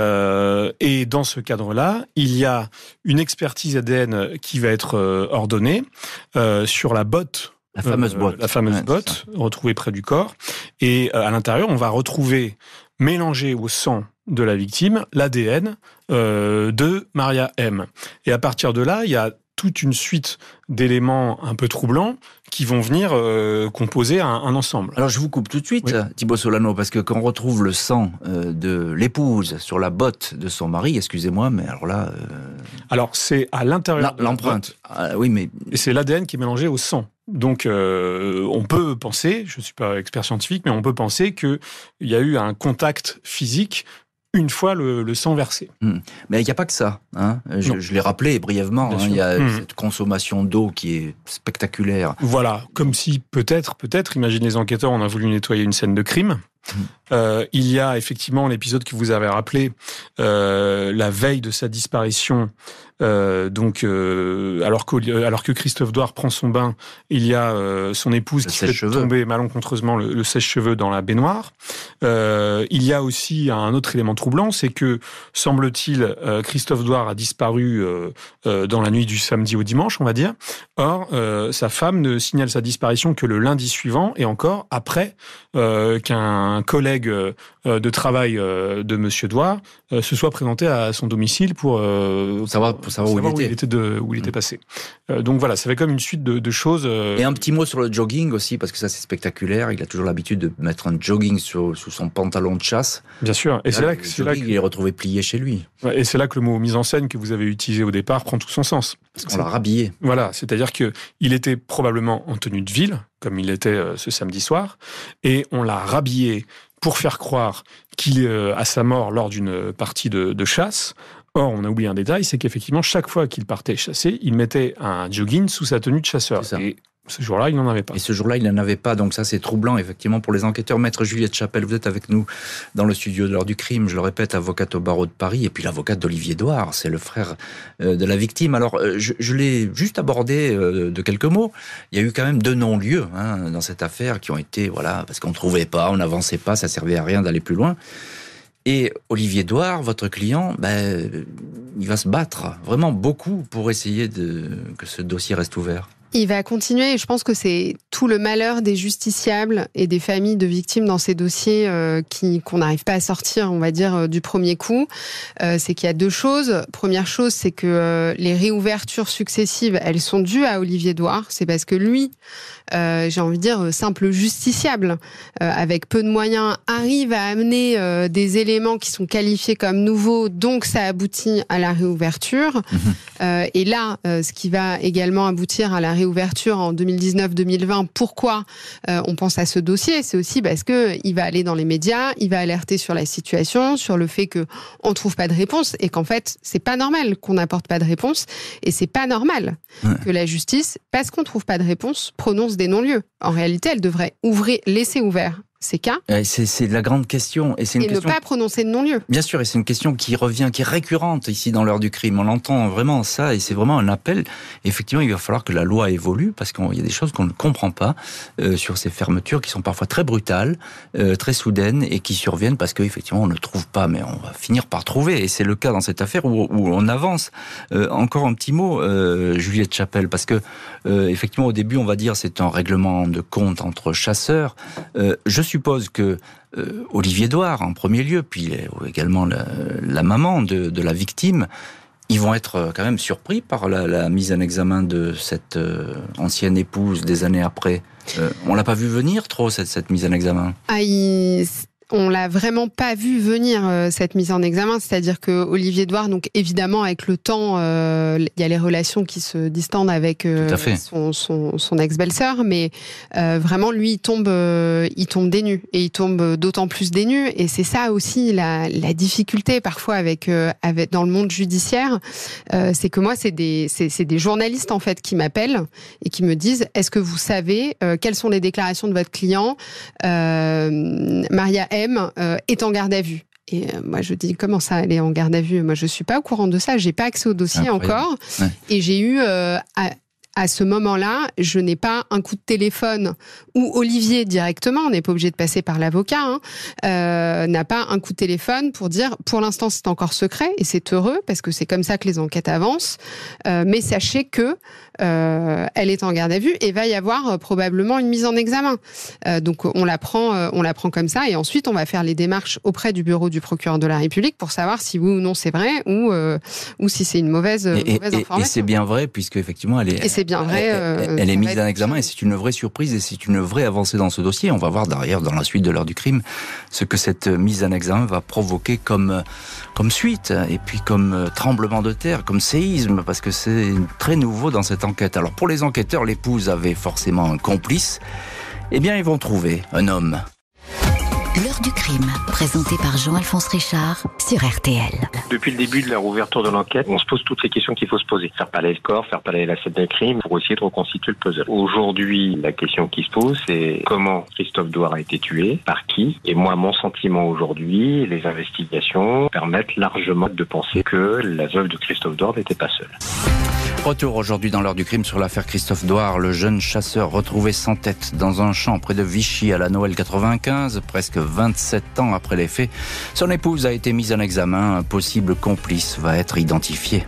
Euh, et dans ce cadre-là, il y a une expertise A D N qui va être euh, ordonnée euh, sur la botte. La fameuse euh, botte. La fameuse ouais, botte retrouvée près du corps. Et euh, à l'intérieur, on va retrouver, mélangé au sang de la victime, l'A D N euh, de Maria M. Et à partir de là, il y a toute une suite d'éléments un peu troublants qui vont venir euh, composer un, un ensemble. Alors je vous coupe tout de suite, oui. Thibaut Solano, parce que quand on retrouve le sang euh, de l'épouse sur la botte de son mari, excusez-moi, mais alors là... Euh... Alors c'est à l'intérieur... La, l'empreinte, ah, oui, mais... Et c'est l'A D N qui est mélangé au sang. Donc euh, on peut penser, je ne suis pas expert scientifique, mais on peut penser qu'il y a eu un contact physique une fois le, le sang versé. Mmh. Mais il n'y a pas que ça. Hein. Je, je l'ai rappelé brièvement. Hein, il y a mmh. cette consommation d'eau qui est spectaculaire. Voilà, comme si peut-être, peut-être, imaginez les enquêteurs, on a voulu nettoyer une scène de crime. Mmh. Euh, il y a effectivement l'épisode que vous avez rappelé, euh, la veille de sa disparition. Euh, donc, euh, alors, alors que Christophe Douard prend son bain, il y a euh, son épouse le qui fait tomber malencontreusement le, le sèche-cheveux dans la baignoire. Euh, il y a aussi un autre élément troublant, c'est que, semble-t-il, euh, Christophe Douard a disparu euh, euh, dans la nuit du samedi au dimanche, on va dire. Or, euh, sa femme ne signale sa disparition que le lundi suivant, et encore après euh, qu'un collègue euh, de travail euh, de Monsieur Douard euh, se soit présenté à son domicile pour, euh, savoir, pour savoir, savoir où, où il il était, était, de, où il était passé. Euh, donc voilà, ça fait comme une suite de, de choses. Euh... Et un petit mot sur le jogging aussi, parce que ça c'est spectaculaire. Il a toujours l'habitude de mettre un jogging sur, sous son pantalon de chasse. Bien sûr. Et là, c'est là que, c'est là que... il est retrouvé plié chez lui. Ouais, et c'est là que le mot mise en scène que vous avez utilisé au départ prend tout son sens. Parce qu'on l'a rhabillé. Voilà, c'est-à-dire que il était probablement en tenue de ville, comme il était euh, ce samedi soir, et on l'a rhabillé pour faire croire qu'il est euh, à sa mort lors d'une partie de, de chasse. Or, on a oublié un détail, c'est qu'effectivement, chaque fois qu'il partait chasser, il mettait un jogging sous sa tenue de chasseur. Et ce jour-là, il n'en avait pas. Et ce jour-là, il n'en avait pas, donc ça, c'est troublant, effectivement, pour les enquêteurs. Maître Juliette Chapelle, vous êtes avec nous dans le studio de l'heure du crime, je le répète, avocate au barreau de Paris, et puis l'avocate d'Olivier Douard, c'est le frère euh, de la victime. Alors, euh, je, je l'ai juste abordé euh, de quelques mots. Il y a eu quand même deux non-lieux hein, dans cette affaire qui ont été, voilà, parce qu'on ne trouvait pas, on n'avançait pas, ça servait à rien d'aller plus loin. Et Olivier Douard, votre client, ben, il va se battre vraiment beaucoup pour essayer de, que ce dossier reste ouvert. Il va continuer, et je pense que c'est tout le malheur des justiciables et des familles de victimes dans ces dossiers euh, qui, qu'on n'arrive pas à sortir, on va dire, euh, du premier coup. Euh, c'est qu'il y a deux choses. Première chose, c'est que euh, les réouvertures successives, elles sont dues à Olivier Douard. C'est parce que lui, euh, j'ai envie de dire, simple justiciable, euh, avec peu de moyens, arrive à amener euh, des éléments qui sont qualifiés comme nouveaux, donc ça aboutit à la réouverture. Mmh. Euh, et là, euh, ce qui va également aboutir à la réouverture en deux mille dix-neuf deux mille vingt, pourquoi euh, on pense à ce dossier? C'est aussi parce que il va aller dans les médias, il va alerter sur la situation, sur le fait que on trouve pas de réponse et qu'en fait, c'est pas normal qu'on n'apporte pas de réponse et c'est pas normal ouais. que la justice, parce qu'on trouve pas de réponse, prononce des non-lieux. En réalité, elle devrait ouvrir, laisser ouvert ces cas. C'est, c'est la grande question. Et, c'est une et question... ne pas prononcer de non-lieu. Bien sûr, et c'est une question qui revient, qui est récurrente ici dans l'heure du crime. On entend vraiment ça, et c'est vraiment un appel. Effectivement, il va falloir que la loi évolue, parce qu'il y a des choses qu'on ne comprend pas euh, sur ces fermetures qui sont parfois très brutales, euh, très soudaines, et qui surviennent parce qu'effectivement, on ne trouve pas, mais on va finir par trouver. Et c'est le cas dans cette affaire où, où on avance. Euh, encore un petit mot, euh, Juliette Chapelle, parce que euh, effectivement, au début, on va dire c'est un règlement de compte entre chasseurs. Euh, je suppose que euh, Olivier Douard, en premier lieu, puis également la, la maman de, de la victime, ils vont être quand même surpris par la, la mise en examen de cette euh, ancienne épouse des années après. Euh, on l'a pas vu venir trop, cette, cette mise en examen. Ah, il... On l'a vraiment pas vu venir, euh, cette mise en examen. C'est-à-dire que Olivier Douard, donc évidemment avec le temps, euh, il y a les relations qui se distendent avec euh, son, son, son ex-belle-sœur, mais euh, vraiment lui il tombe, euh, il tombe des nues, et il tombe d'autant plus des nues. Et c'est ça aussi la, la difficulté parfois avec, euh, avec dans le monde judiciaire, euh, c'est que moi c'est des, c'est, c'est des journalistes en fait qui m'appellent et qui me disent est-ce que vous savez euh, quelles sont les déclarations de votre client euh, Maria M Euh, est en garde à vue. Et euh, moi, je dis, comment ça, elle est en garde à vue ? Moi, je suis pas au courant de ça, j'ai pas accès au dossier Incroyable. encore. Ouais. Et j'ai eu, euh, à, à ce moment-là, je n'ai pas un coup de téléphone, ou Olivier directement, on n'est pas obligé de passer par l'avocat, hein, euh, n'a pas un coup de téléphone pour dire, pour l'instant, c'est encore secret, et c'est heureux, parce que c'est comme ça que les enquêtes avancent, euh, mais sachez que Euh, elle est en garde à vue et va y avoir euh, probablement une mise en examen. Euh, donc on la prend, euh, on la prend comme ça, et ensuite on va faire les démarches auprès du bureau du procureur de la République pour savoir si oui ou non c'est vrai, ou euh, ou si c'est une mauvaise, et, mauvaise et, information. Et c'est bien vrai, puisque effectivement elle est. Et c'est bien vrai. Elle, elle, elle est mise en examen, et c'est une vraie surprise, et c'est une vraie avancée dans ce dossier. On va voir derrière, dans la suite de l'heure du crime, ce que cette mise en examen va provoquer comme comme suite, et puis comme tremblement de terre, comme séisme, parce que c'est très nouveau dans cette enquête. Alors pour les enquêteurs, l'épouse avait forcément un complice. Eh bien, ils vont trouver un homme. L'heure du crime, présentée par Jean-Alphonse Richard sur R T L. Depuis le début de la réouverture de l'enquête, on se pose toutes les questions qu'il faut se poser. Faire parler le corps, faire parler la scène d'un crime, pour essayer de reconstituer le puzzle. Aujourd'hui, la question qui se pose, c'est comment Christophe Douard a été tué, par qui. Et moi, mon sentiment aujourd'hui, les investigations permettent largement de penser que la veuve de Christophe Douard n'était pas seule. Retour aujourd'hui dans l'heure du crime sur l'affaire Christophe Douard, le jeune chasseur retrouvé sans tête dans un champ près de Vichy à la Noël quatre-vingt-quinze, presque vingt-sept ans après les faits. Son épouse a été mise en examen, un possible complice va être identifié.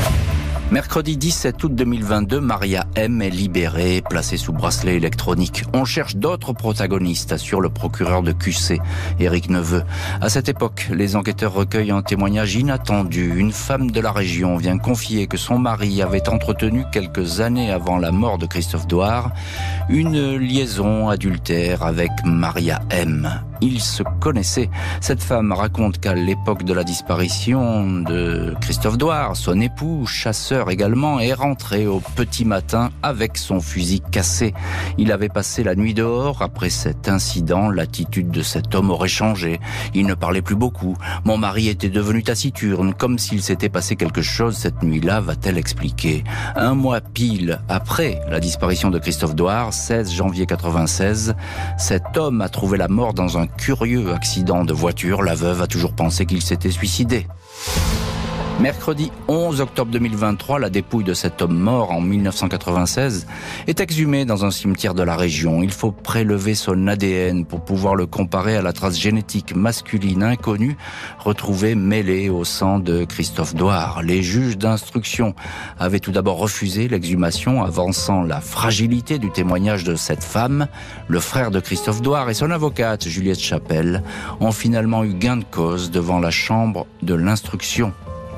Mercredi dix-sept août deux mille vingt-deux, Maria M est libérée, placée sous bracelet électronique. On cherche d'autres protagonistes, assure le procureur de Q C, Éric Neveu. À cette époque, les enquêteurs recueillent un témoignage inattendu. Une femme de la région vient confier que son mari avait entretenu quelques années avant la mort de Christophe Douard une liaison adultère avec Maria M. Ils se connaissaient. Cette femme raconte qu'à l'époque de la disparition de Christophe Douard, son époux, chasseur également, est rentré au petit matin avec son fusil cassé. Il avait passé la nuit dehors. Après cet incident, l'attitude de cet homme aurait changé. Il ne parlait plus beaucoup. Mon mari était devenu taciturne, comme s'il s'était passé quelque chose cette nuit-là, va-t-elle expliquer. Un mois pile après la disparition de Christophe Douard, seize janvier quatre-vingt-seize, cet homme a trouvé la mort dans un curieux accident de voiture. La veuve a toujours pensé qu'il s'était suicidé. Mercredi onze octobre deux mille vingt-trois, la dépouille de cet homme mort en mille neuf cent quatre-vingt-seize est exhumée dans un cimetière de la région. Il faut prélever son A D N pour pouvoir le comparer à la trace génétique masculine inconnue retrouvée mêlée au sang de Christophe Douard. Les juges d'instruction avaient tout d'abord refusé l'exhumation, avançant la fragilité du témoignage de cette femme. Le frère de Christophe Douard et son avocate, Juliette Chapelle, ont finalement eu gain de cause devant la chambre de l'instruction.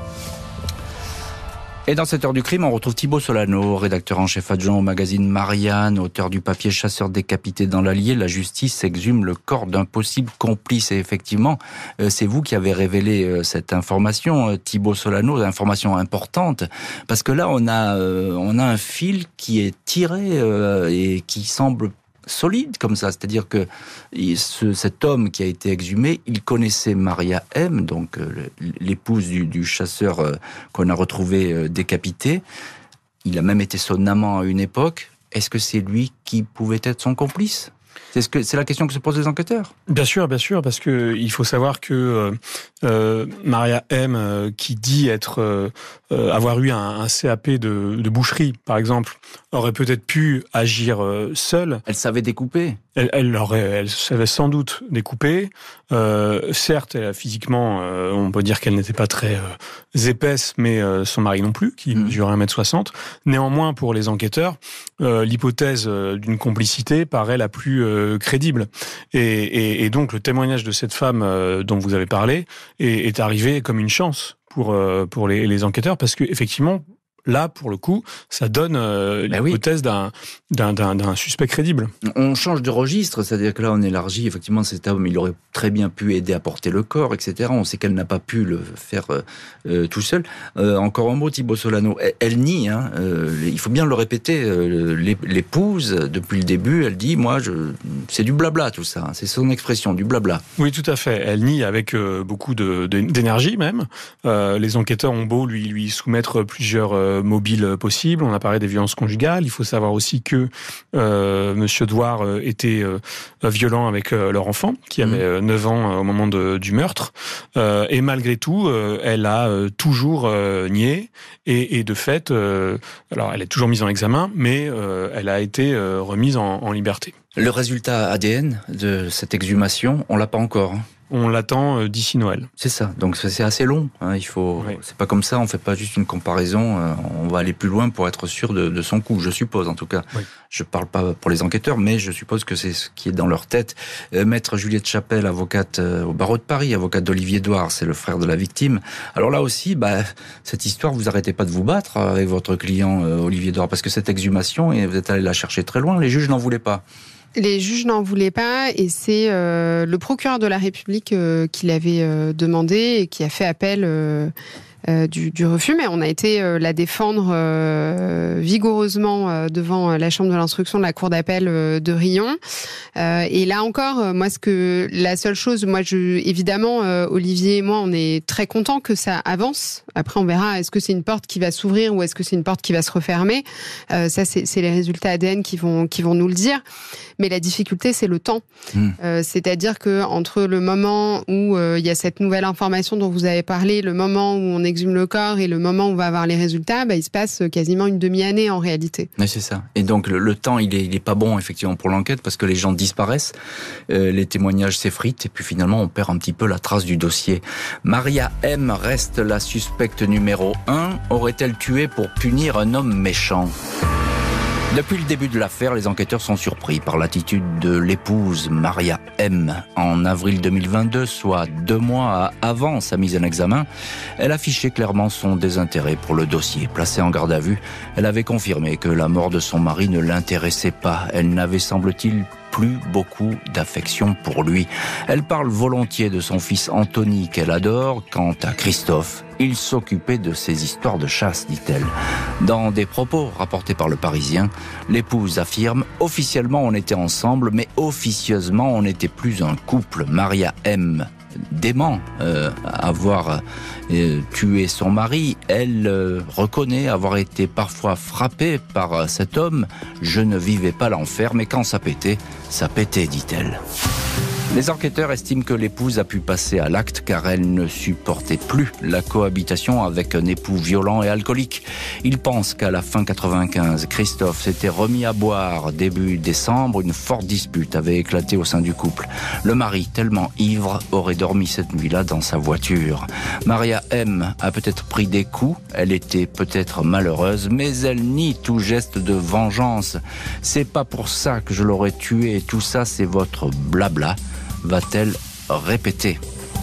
Et dans cette heure du crime, on retrouve Thibaut Solano, rédacteur en chef adjoint au magazine Marianne, auteur du papier Chasseur décapité dans l'Allier. La justice exhume le corps d'un possible complice. Et effectivement, c'est vous qui avez révélé cette information, Thibaut Solano, information importante, parce que là, on a, on a un fil qui est tiré et qui semble solide comme ça, c'est-à-dire que ce, cet homme qui a été exhumé, il connaissait Maria M, donc euh, l'épouse du, du chasseur euh, qu'on a retrouvé euh, décapité. Il a même été son amant à une époque. Est-ce que c'est lui qui pouvait être son complice ? C'est ce que c'est la question que se posent les enquêteurs. Bien sûr, bien sûr, parce que il faut savoir que euh, euh, Maria M, euh, qui dit être euh, euh, avoir eu un, un C A P de, de boucherie, par exemple, aurait peut-être pu agir euh, seule. Elle savait découper. Elle, elle aurait, elle savait sans doute découper. Euh, certes, elle a, physiquement, euh, on peut dire qu'elle n'était pas très euh, épaisse, mais euh, son mari non plus, qui mesurait un mètre soixante. Néanmoins, pour les enquêteurs, euh, l'hypothèse euh, d'une complicité paraît la plus euh, crédible. Et, et, et donc, le témoignage de cette femme euh, dont vous avez parlé est, est arrivé comme une chance pour euh, pour les, les enquêteurs, parce que effectivement, là, pour le coup, ça donne euh, ben l'hypothèse oui. d'un, d'un, d'un, d'un suspect crédible. On change de registre, c'est-à-dire que là, on élargit, effectivement, cet homme, il aurait très bien pu aider à porter le corps, et cetera. On sait qu'elle n'a pas pu le faire euh, tout seul. Euh, encore un mot, Thibaut Solano. Elle, elle nie, hein, euh, il faut bien le répéter, euh, l'épouse, depuis le début, elle dit, moi, je, c'est du blabla, tout ça. C'est son expression, du blabla. Oui, tout à fait. Elle nie avec euh, beaucoup de, de, d'énergie, même. Euh, les enquêteurs ont beau lui, lui soumettre plusieurs... Euh, mobile possible. On a parlé des violences conjugales. Il faut savoir aussi que euh, Monsieur Douar euh, était euh, violent avec euh, leur enfant, qui avait euh, neuf ans euh, au moment de, du meurtre. Euh, et malgré tout, euh, elle a euh, toujours euh, nié. Et, et de fait, euh, alors elle est toujours mise en examen, mais euh, elle a été euh, remise en, en liberté. Le résultat A D N de cette exhumation, on l'a pas encore, hein. On l'attend d'ici Noël. C'est ça. Donc c'est assez long. Hein. Il faut. Oui. C'est pas comme ça. On fait pas juste une comparaison. On va aller plus loin pour être sûr de, de son coup. Je suppose, en tout cas. Oui. Je parle pas pour les enquêteurs, mais je suppose que c'est ce qui est dans leur tête. Euh, Maître Juliette Chapelle, avocate euh, au barreau de Paris, avocate d'Olivier Douar, c'est le frère de la victime. Alors là aussi, bah cette histoire, vous arrêtez pas de vous battre avec votre client euh, Olivier Douar, parce que cette exhumation, et vous êtes allé la chercher très loin. Les juges n'en voulaient pas. Les juges n'en voulaient pas et c'est euh, le procureur de la République euh, qui l'avait euh, demandé et qui a fait appel euh, euh, du, du refus. Mais on a été euh, la défendre euh, vigoureusement euh, devant la chambre de l'instruction de la cour d'appel euh, de Riom. Euh, et là encore, euh, moi, ce que la seule chose, moi, je, évidemment, euh, Olivier et moi, on est très contents que ça avance. Après, on verra, est-ce que c'est une porte qui va s'ouvrir ou est-ce que c'est une porte qui va se refermer. Euh, ça, c'est, c'est les résultats A D N qui vont, qui vont nous le dire. Mais la difficulté, c'est le temps. Mmh. Euh, c'est-à-dire que entre le moment où il euh, y a cette nouvelle information dont vous avez parlé, le moment où on exhume le corps et le moment où on va avoir les résultats, bah, il se passe quasiment une demi-année en réalité. Mais c'est ça. Et donc le, le temps, il est, il est pas bon effectivement pour l'enquête parce que les gens disparaissent, euh, les témoignages s'effritent et puis finalement on perd un petit peu la trace du dossier. Maria M reste la suspecte numéro un. Aurait-elle tué pour punir un homme méchant ? Depuis le début de l'affaire, les enquêteurs sont surpris par l'attitude de l'épouse Maria M. En avril deux mille vingt-deux, soit deux mois avant sa mise en examen, elle affichait clairement son désintérêt pour le dossier. Placée en garde à vue, elle avait confirmé que la mort de son mari ne l'intéressait pas. Elle n'avait, semble-t-il, plus beaucoup d'affection pour lui. Elle parle volontiers de son fils Anthony qu'elle adore. Quant à Christophe, il s'occupait de ses histoires de chasse, dit-elle. Dans des propos rapportés par le Parisien, l'épouse affirme « Officiellement, on était ensemble, mais officieusement, on n'était plus un couple. Maria M. dément euh, avoir euh, tué son mari. Elle euh, reconnaît avoir été parfois frappée par euh, cet homme. Je ne vivais pas l'enfer, mais quand ça pétait, ça pétait, dit-elle. Les enquêteurs estiment que l'épouse a pu passer à l'acte car elle ne supportait plus la cohabitation avec un époux violent et alcoolique. Ils pensent qu'à la fin quatre-vingt-quinze, Christophe s'était remis à boire. Début décembre, une forte dispute avait éclaté au sein du couple. Le mari, tellement ivre, aurait dormi cette nuit-là dans sa voiture. Maria M a peut-être pris des coups, elle était peut-être malheureuse, mais elle nie tout geste de vengeance. C'est pas pour ça que je l'aurais tué, tout ça c'est votre blabla, va-t-elle répéter.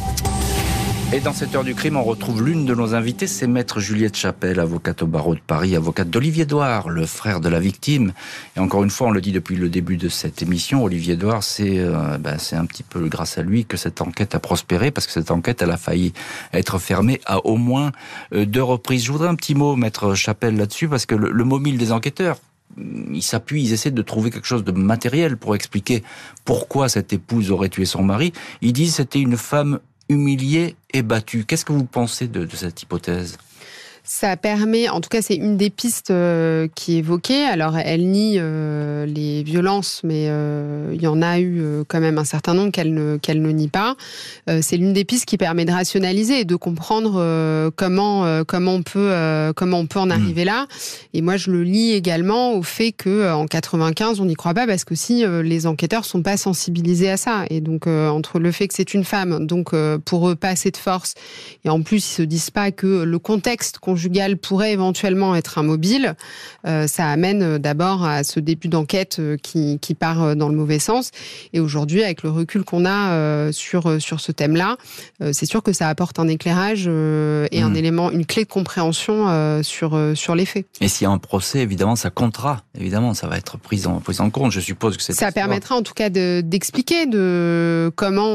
Et dans cette heure du crime, on retrouve l'une de nos invitées, c'est Maître Juliette Chapelle, avocate au barreau de Paris, avocate d'Olivier Douar, le frère de la victime. Et encore une fois, on le dit depuis le début de cette émission, Olivier Douar, c'est, euh, ben, c'est un petit peu grâce à lui que cette enquête a prospéré, parce que cette enquête, elle a failli être fermée à au moins euh, deux reprises. Je voudrais un petit mot, Maître Chapelle, là-dessus, parce que le, le mobile des enquêteurs, ils s'appuient, ils essaient de trouver quelque chose de matériel pour expliquer pourquoi cette épouse aurait tué son mari. Ils disent que c'était une femme humiliée et battue. Qu'est-ce que vous pensez de, de cette hypothèse ? Ça permet, en tout cas, c'est une des pistes euh, qui est évoquée. Alors, elle nie euh, les violences, mais euh, il y en a eu euh, quand même un certain nombre qu'elle ne, qu'elle ne nie pas. Euh, c'est l'une des pistes qui permet de rationaliser et de comprendre euh, comment euh, comment on peut euh, comment on peut en arriver mmh. là. Et moi, je le lie également au fait que euh, en quatre-vingt-quinze, on n'y croit pas parce que si euh, les enquêteurs sont pas sensibilisés à ça. Et donc, euh, entre le fait que c'est une femme, donc euh, pour eux pas assez de force, et en plus ils se disent pas que le contexte conjugal pourrait éventuellement être un mobile, euh, ça amène d'abord à ce début d'enquête qui, qui part dans le mauvais sens. Et aujourd'hui, avec le recul qu'on a euh, sur, sur ce thème-là, euh, c'est sûr que ça apporte un éclairage euh, et mmh. un élément, une clé de compréhension euh, sur, euh, sur les faits. Et s'il y a un procès, évidemment, ça comptera. Évidemment, ça va être pris en, pris en compte. Je suppose que c'est ça permettra en tout cas de, d'expliquer de comment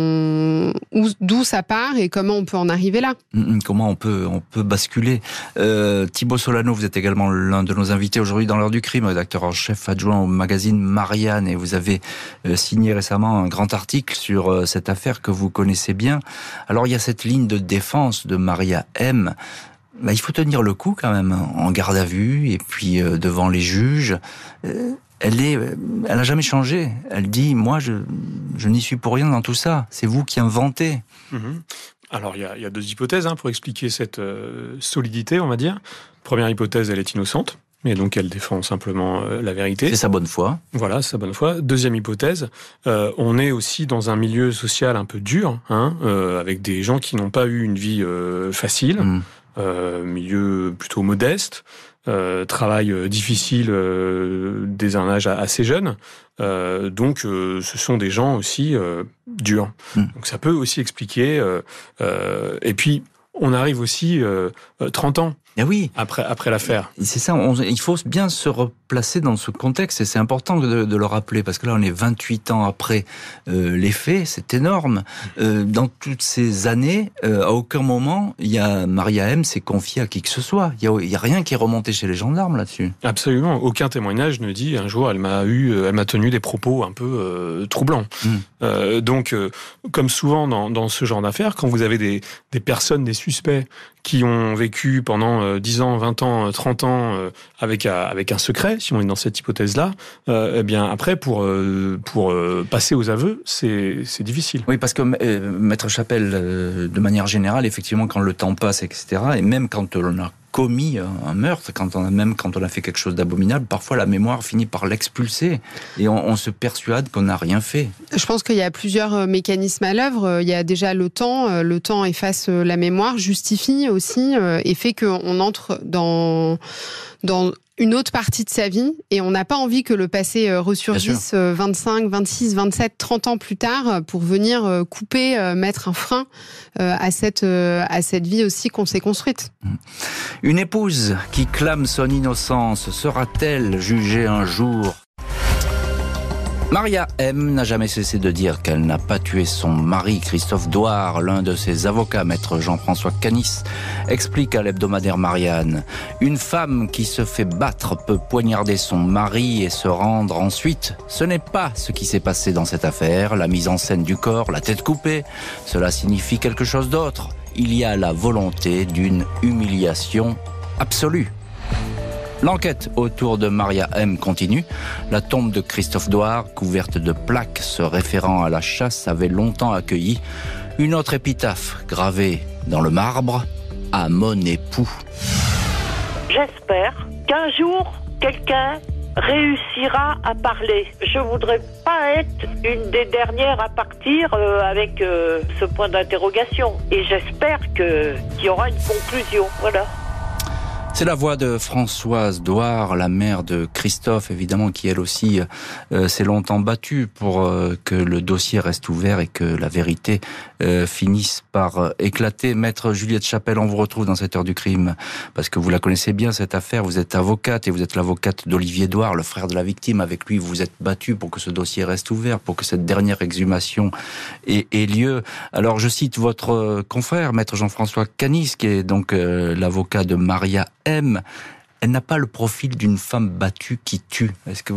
on, où, d'où ça part et comment on peut en arriver là. Mmh, comment on peut, on peut basculer. Euh, Thibaut Solano, vous êtes également l'un de nos invités aujourd'hui dans l'heure du crime, rédacteur en chef adjoint au magazine Marianne, et vous avez euh, signé récemment un grand article sur euh, cette affaire que vous connaissez bien. Alors il y a cette ligne de défense de Maria M. Bah, il faut tenir le coup quand même, en garde à vue et puis euh, devant les juges. Euh, elle est, elle a jamais changé. Elle dit, moi, je, je n'y suis pour rien dans tout ça. C'est vous qui inventez. Mmh. Alors, il y a, il y a deux hypothèses hein, pour expliquer cette euh, solidité, on va dire. Première hypothèse, elle est innocente. Et donc, elle défend simplement euh, la vérité. C'est sa bonne foi. Voilà, c'est sa bonne foi. Deuxième hypothèse, euh, on est aussi dans un milieu social un peu dur, hein, euh, avec des gens qui n'ont pas eu une vie euh, facile, mmh. euh, milieu plutôt modeste, euh, travail euh, difficile euh, dès un âge assez jeune. Euh, donc, euh, ce sont des gens aussi euh, durs. Mmh. Donc, ça peut aussi expliquer. Euh, euh, et puis, on arrive aussi euh, trente ans. Eh oui. Après, après l'affaire. C'est ça, on, il faut bien se replacer dans ce contexte et c'est important de, de le rappeler parce que là on est vingt-huit ans après euh, les faits, c'est énorme. Euh, dans toutes ces années, euh, à aucun moment, il y a Maria M s'est confiée à qui que ce soit. Il y a, il y a rien qui est remonté chez les gendarmes là-dessus. Absolument, aucun témoignage ne dit un jour elle m'a eu, elle m'a tenu des propos un peu euh, troublants. Mm. Euh, donc, euh, comme souvent dans, dans ce genre d'affaires, quand vous avez des, des personnes, des suspects qui ont vécu pendant euh, dix ans, vingt ans, trente ans euh, avec, euh, avec un secret, si on est dans cette hypothèse-là, euh, eh bien après, pour, euh, pour euh, passer aux aveux, c'est, c'est difficile. Oui, parce que euh, Maître Chapelle, euh, de manière générale, effectivement, quand le temps passe, et cetera, et même quand on a commis un meurtre, quand on a, même quand on a fait quelque chose d'abominable, parfois la mémoire finit par l'expulser et on, on se persuade qu'on n'a rien fait. Je pense qu'il y a plusieurs mécanismes à l'œuvre. Il y a déjà le temps, le temps efface la mémoire, justifie aussi et fait qu'on entre dans, dans une autre partie de sa vie et on n'a pas envie que le passé ressurgisse vingt-cinq, vingt-six, vingt-sept, trente ans plus tard pour venir couper, mettre un frein à cette, à cette vie aussi qu'on s'est construite. Une épouse qui clame son innocence sera-t-elle jugée un jour ? Maria M n'a jamais cessé de dire qu'elle n'a pas tué son mari. Christophe Douard, l'un de ses avocats, maître Jean-François Canis, explique à l'hebdomadaire Marianne. Une femme qui se fait battre peut poignarder son mari et se rendre ensuite. Ce n'est pas ce qui s'est passé dans cette affaire. La mise en scène du corps, la tête coupée, cela signifie quelque chose d'autre. Il y a la volonté d'une humiliation absolue. L'enquête autour de Maria M continue. La tombe de Christophe Douard, couverte de plaques se référant à la chasse, avait longtemps accueilli une autre épitaphe gravée dans le marbre, à mon époux. J'espère qu'un jour, quelqu'un réussira à parler. Je voudrais pas être une des dernières à partir euh, avec euh, ce point d'interrogation. Et j'espère que, qu'il y aura une conclusion. Voilà. C'est la voix de Françoise Douard, la mère de Christophe, évidemment, qui elle aussi euh, s'est longtemps battue pour euh, que le dossier reste ouvert et que la vérité euh, finisse par euh, éclater. Maître Juliette Chapelle, on vous retrouve dans cette heure du crime, parce que vous la connaissez bien, cette affaire. Vous êtes avocate et vous êtes l'avocate d'Olivier Douard, le frère de la victime. Avec lui, vous vous êtes battue pour que ce dossier reste ouvert, pour que cette dernière exhumation ait, ait lieu. Alors, je cite votre confrère, Maître Jean-François Canis, qui est donc euh, l'avocat de Maria M. Elle n'a pas le profil d'une femme battue qui tue. Est-ce que vous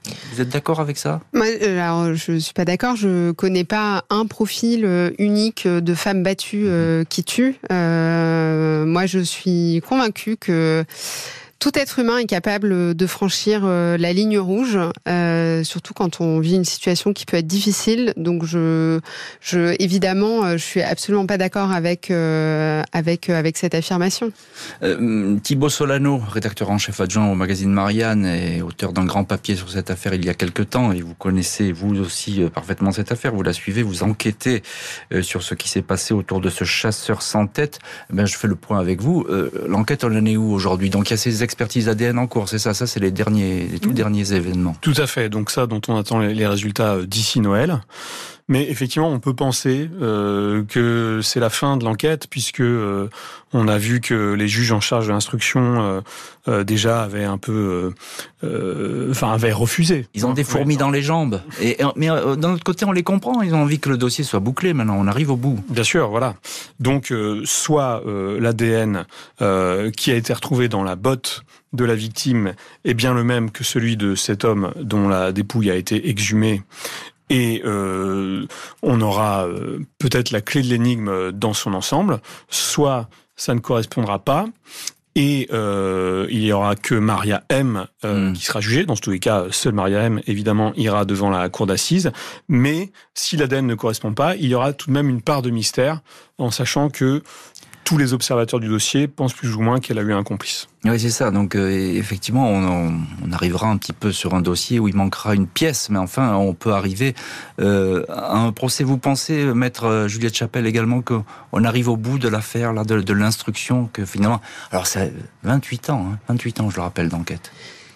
Vous êtes d'accord avec ça ? Moi, alors, je ne suis pas d'accord. Je ne connais pas un profil unique de femme battue euh, qui tue. Euh, moi, je suis convaincue que tout être humain est capable de franchir la ligne rouge, euh, surtout quand on vit une situation qui peut être difficile. Donc, je, je, évidemment, je suis absolument pas d'accord avec euh, avec avec cette affirmation. Euh, Thibaut Solano, rédacteur en chef adjoint au magazine Marianne et auteur d'un grand papier sur cette affaire il y a quelque temps, et vous connaissez vous aussi parfaitement cette affaire. Vous la suivez, vous enquêtez euh, sur ce qui s'est passé autour de ce chasseur sans tête. Ben, je fais le point avec vous. Euh, l'enquête, on en est où aujourd'hui ? Donc, il y a ces expertise A D N en cours, c'est ça, ça c'est les derniers, les tout derniers événements. Tout à fait, donc ça dont on attend les résultats d'ici Noël. Mais effectivement, on peut penser euh, que c'est la fin de l'enquête, puisque euh, on a vu que les juges en charge de l'instruction euh, euh, déjà avaient un peu, euh, enfin avaient refusé. Ils ont des fourmis ouais. dans les jambes. Et, mais euh, d'un autre côté, on les comprend. Ils ont envie que le dossier soit bouclé. Maintenant, on arrive au bout. Bien sûr, voilà. Donc, euh, soit euh, l'A D N euh, qui a été retrouvé dans la botte de la victime est bien le même que celui de cet homme dont la dépouille a été exhumée. Et euh, on aura euh, peut-être la clé de l'énigme dans son ensemble, soit ça ne correspondra pas, et euh, il y aura que Maria M euh, mmh. qui sera jugée. Dans tous les cas, seule Maria M, évidemment, ira devant la cour d'assises. Mais si l'A D N ne correspond pas, il y aura tout de même une part de mystère, en sachant que tous les observateurs du dossier pensent plus ou moins qu'elle a eu un complice. Oui, c'est ça. Donc, euh, effectivement, on, on arrivera un petit peu sur un dossier où il manquera une pièce, mais enfin, on peut arriver euh, à un procès. Vous pensez, maître Juliette Chapelle, également, qu'on arrive au bout de l'affaire, là, de, de l'instruction, que finalement... Alors, c'est vingt-huit ans, hein, vingt-huit ans, je le rappelle, d'enquête.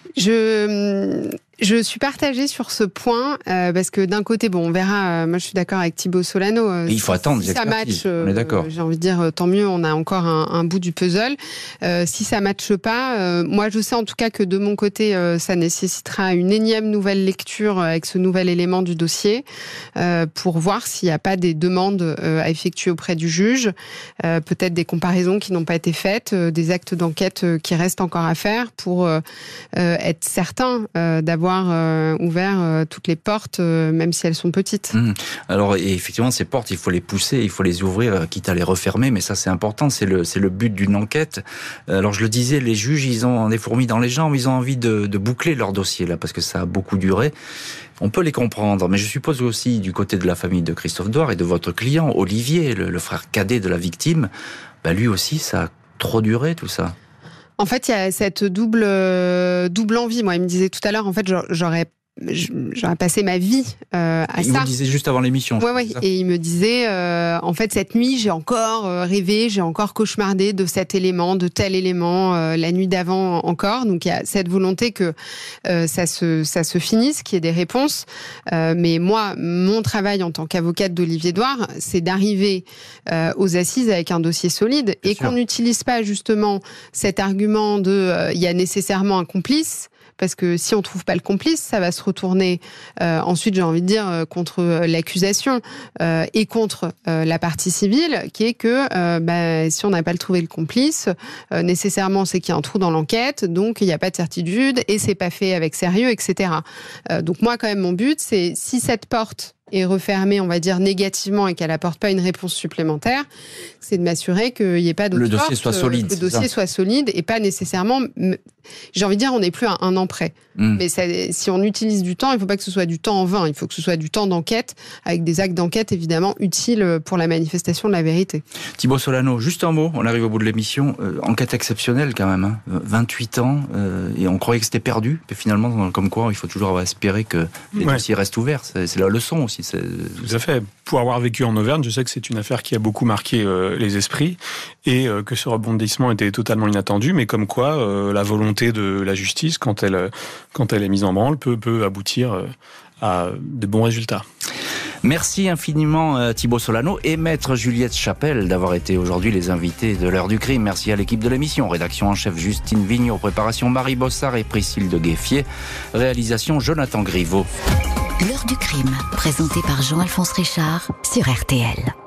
Je... Je suis partagée sur ce point euh, parce que d'un côté, bon, on verra. Euh, moi, je suis d'accord avec Thibaut Solano. Euh, il faut attendre. Si ça match, euh, on est d'accord. J'ai envie de dire, tant mieux. On a encore un, un bout du puzzle. Euh, si ça matche pas, euh, moi, je sais en tout cas que de mon côté, euh, ça nécessitera une énième nouvelle lecture avec ce nouvel élément du dossier euh, pour voir s'il n'y a pas des demandes euh, à effectuer auprès du juge, euh, peut-être des comparaisons qui n'ont pas été faites, euh, des actes d'enquête euh, qui restent encore à faire pour euh, euh, être certain euh, d'avoir Euh, ouvert euh, toutes les portes, euh, même si elles sont petites. Mmh. Alors, et effectivement, ces portes, il faut les pousser, il faut les ouvrir, euh, quitte à les refermer, mais ça, c'est important, c'est le, c'est le but d'une enquête. Alors, je le disais, les juges, ils ont des fourmis dans les jambes, ils ont envie de, de boucler leur dossier, là, parce que ça a beaucoup duré. On peut les comprendre, mais je suppose aussi, du côté de la famille de Christophe Douar et de votre client, Olivier, le, le frère cadet de la victime, bah, lui aussi, ça a trop duré, tout ça. En fait, il y a cette double, euh, double envie. Moi, il me disait tout à l'heure, en fait, j'aurais, j'aurais passé ma vie euh, à il ça. Il vous le disait juste avant l'émission. Oui, oui. Et il me disait, euh, en fait, cette nuit, j'ai encore euh, rêvé, j'ai encore cauchemardé de cet élément, de tel élément, euh, la nuit d'avant encore. Donc, il y a cette volonté que euh, ça se, ça se finisse, qu'il y ait des réponses. Euh, mais moi, mon travail en tant qu'avocate d'Olivier Douar, c'est d'arriver euh, aux assises avec un dossier solide. Bien et sûr. Qu'on n'utilise pas justement cet argument de euh, il y a nécessairement un complice. Parce que si on trouve pas le complice, ça va se retourner euh, ensuite, j'ai envie de dire, euh, contre l'accusation euh, et contre euh, la partie civile, qui est que euh, bah, si on n'a pas trouvé le complice, euh, nécessairement c'est qu'il y a un trou dans l'enquête, donc il n'y a pas de certitude et c'est pas fait avec sérieux, et cetera. Euh, donc moi, quand même, mon but, c'est si cette porte est refermée, on va dire, négativement et qu'elle apporte pas une réponse supplémentaire, c'est de m'assurer qu'il n'y ait pas d'autres portes. Le dossier soit solide. Que le dossier soit solide et pas nécessairement... J'ai envie de dire, on n'est plus à un an près. Mmh. Mais ça, si on utilise du temps, il ne faut pas que ce soit du temps en vain. Il faut que ce soit du temps d'enquête, avec des actes d'enquête, évidemment, utiles pour la manifestation de la vérité. Thibaut Solano, juste un mot, on arrive au bout de l'émission. Euh, enquête exceptionnelle, quand même. Hein. vingt-huit ans, euh, et on croyait que c'était perdu. Mais finalement, comme quoi, il faut toujours espérer que les ouais. dossiers restent ouverts. C'est, c'est la leçon aussi. C'est... Tout à fait. Pour avoir vécu en Auvergne, je sais que c'est une affaire qui a beaucoup marqué euh, les esprits, et euh, que ce rebondissement était totalement inattendu, mais comme quoi, euh, la volonté de la justice, quand elle, quand elle est mise en branle, peut, peut aboutir à de bons résultats. Merci infiniment Thibaut Solano et maître Juliette Chapelle d'avoir été aujourd'hui les invités de l'heure du crime. Merci à l'équipe de l'émission. Rédaction en chef Justine Vignot, préparation Marie Bossard et Priscille de Gueffier, réalisation Jonathan Griveau. L'heure du crime, présenté par Jean-Alphonse Richard sur R T L.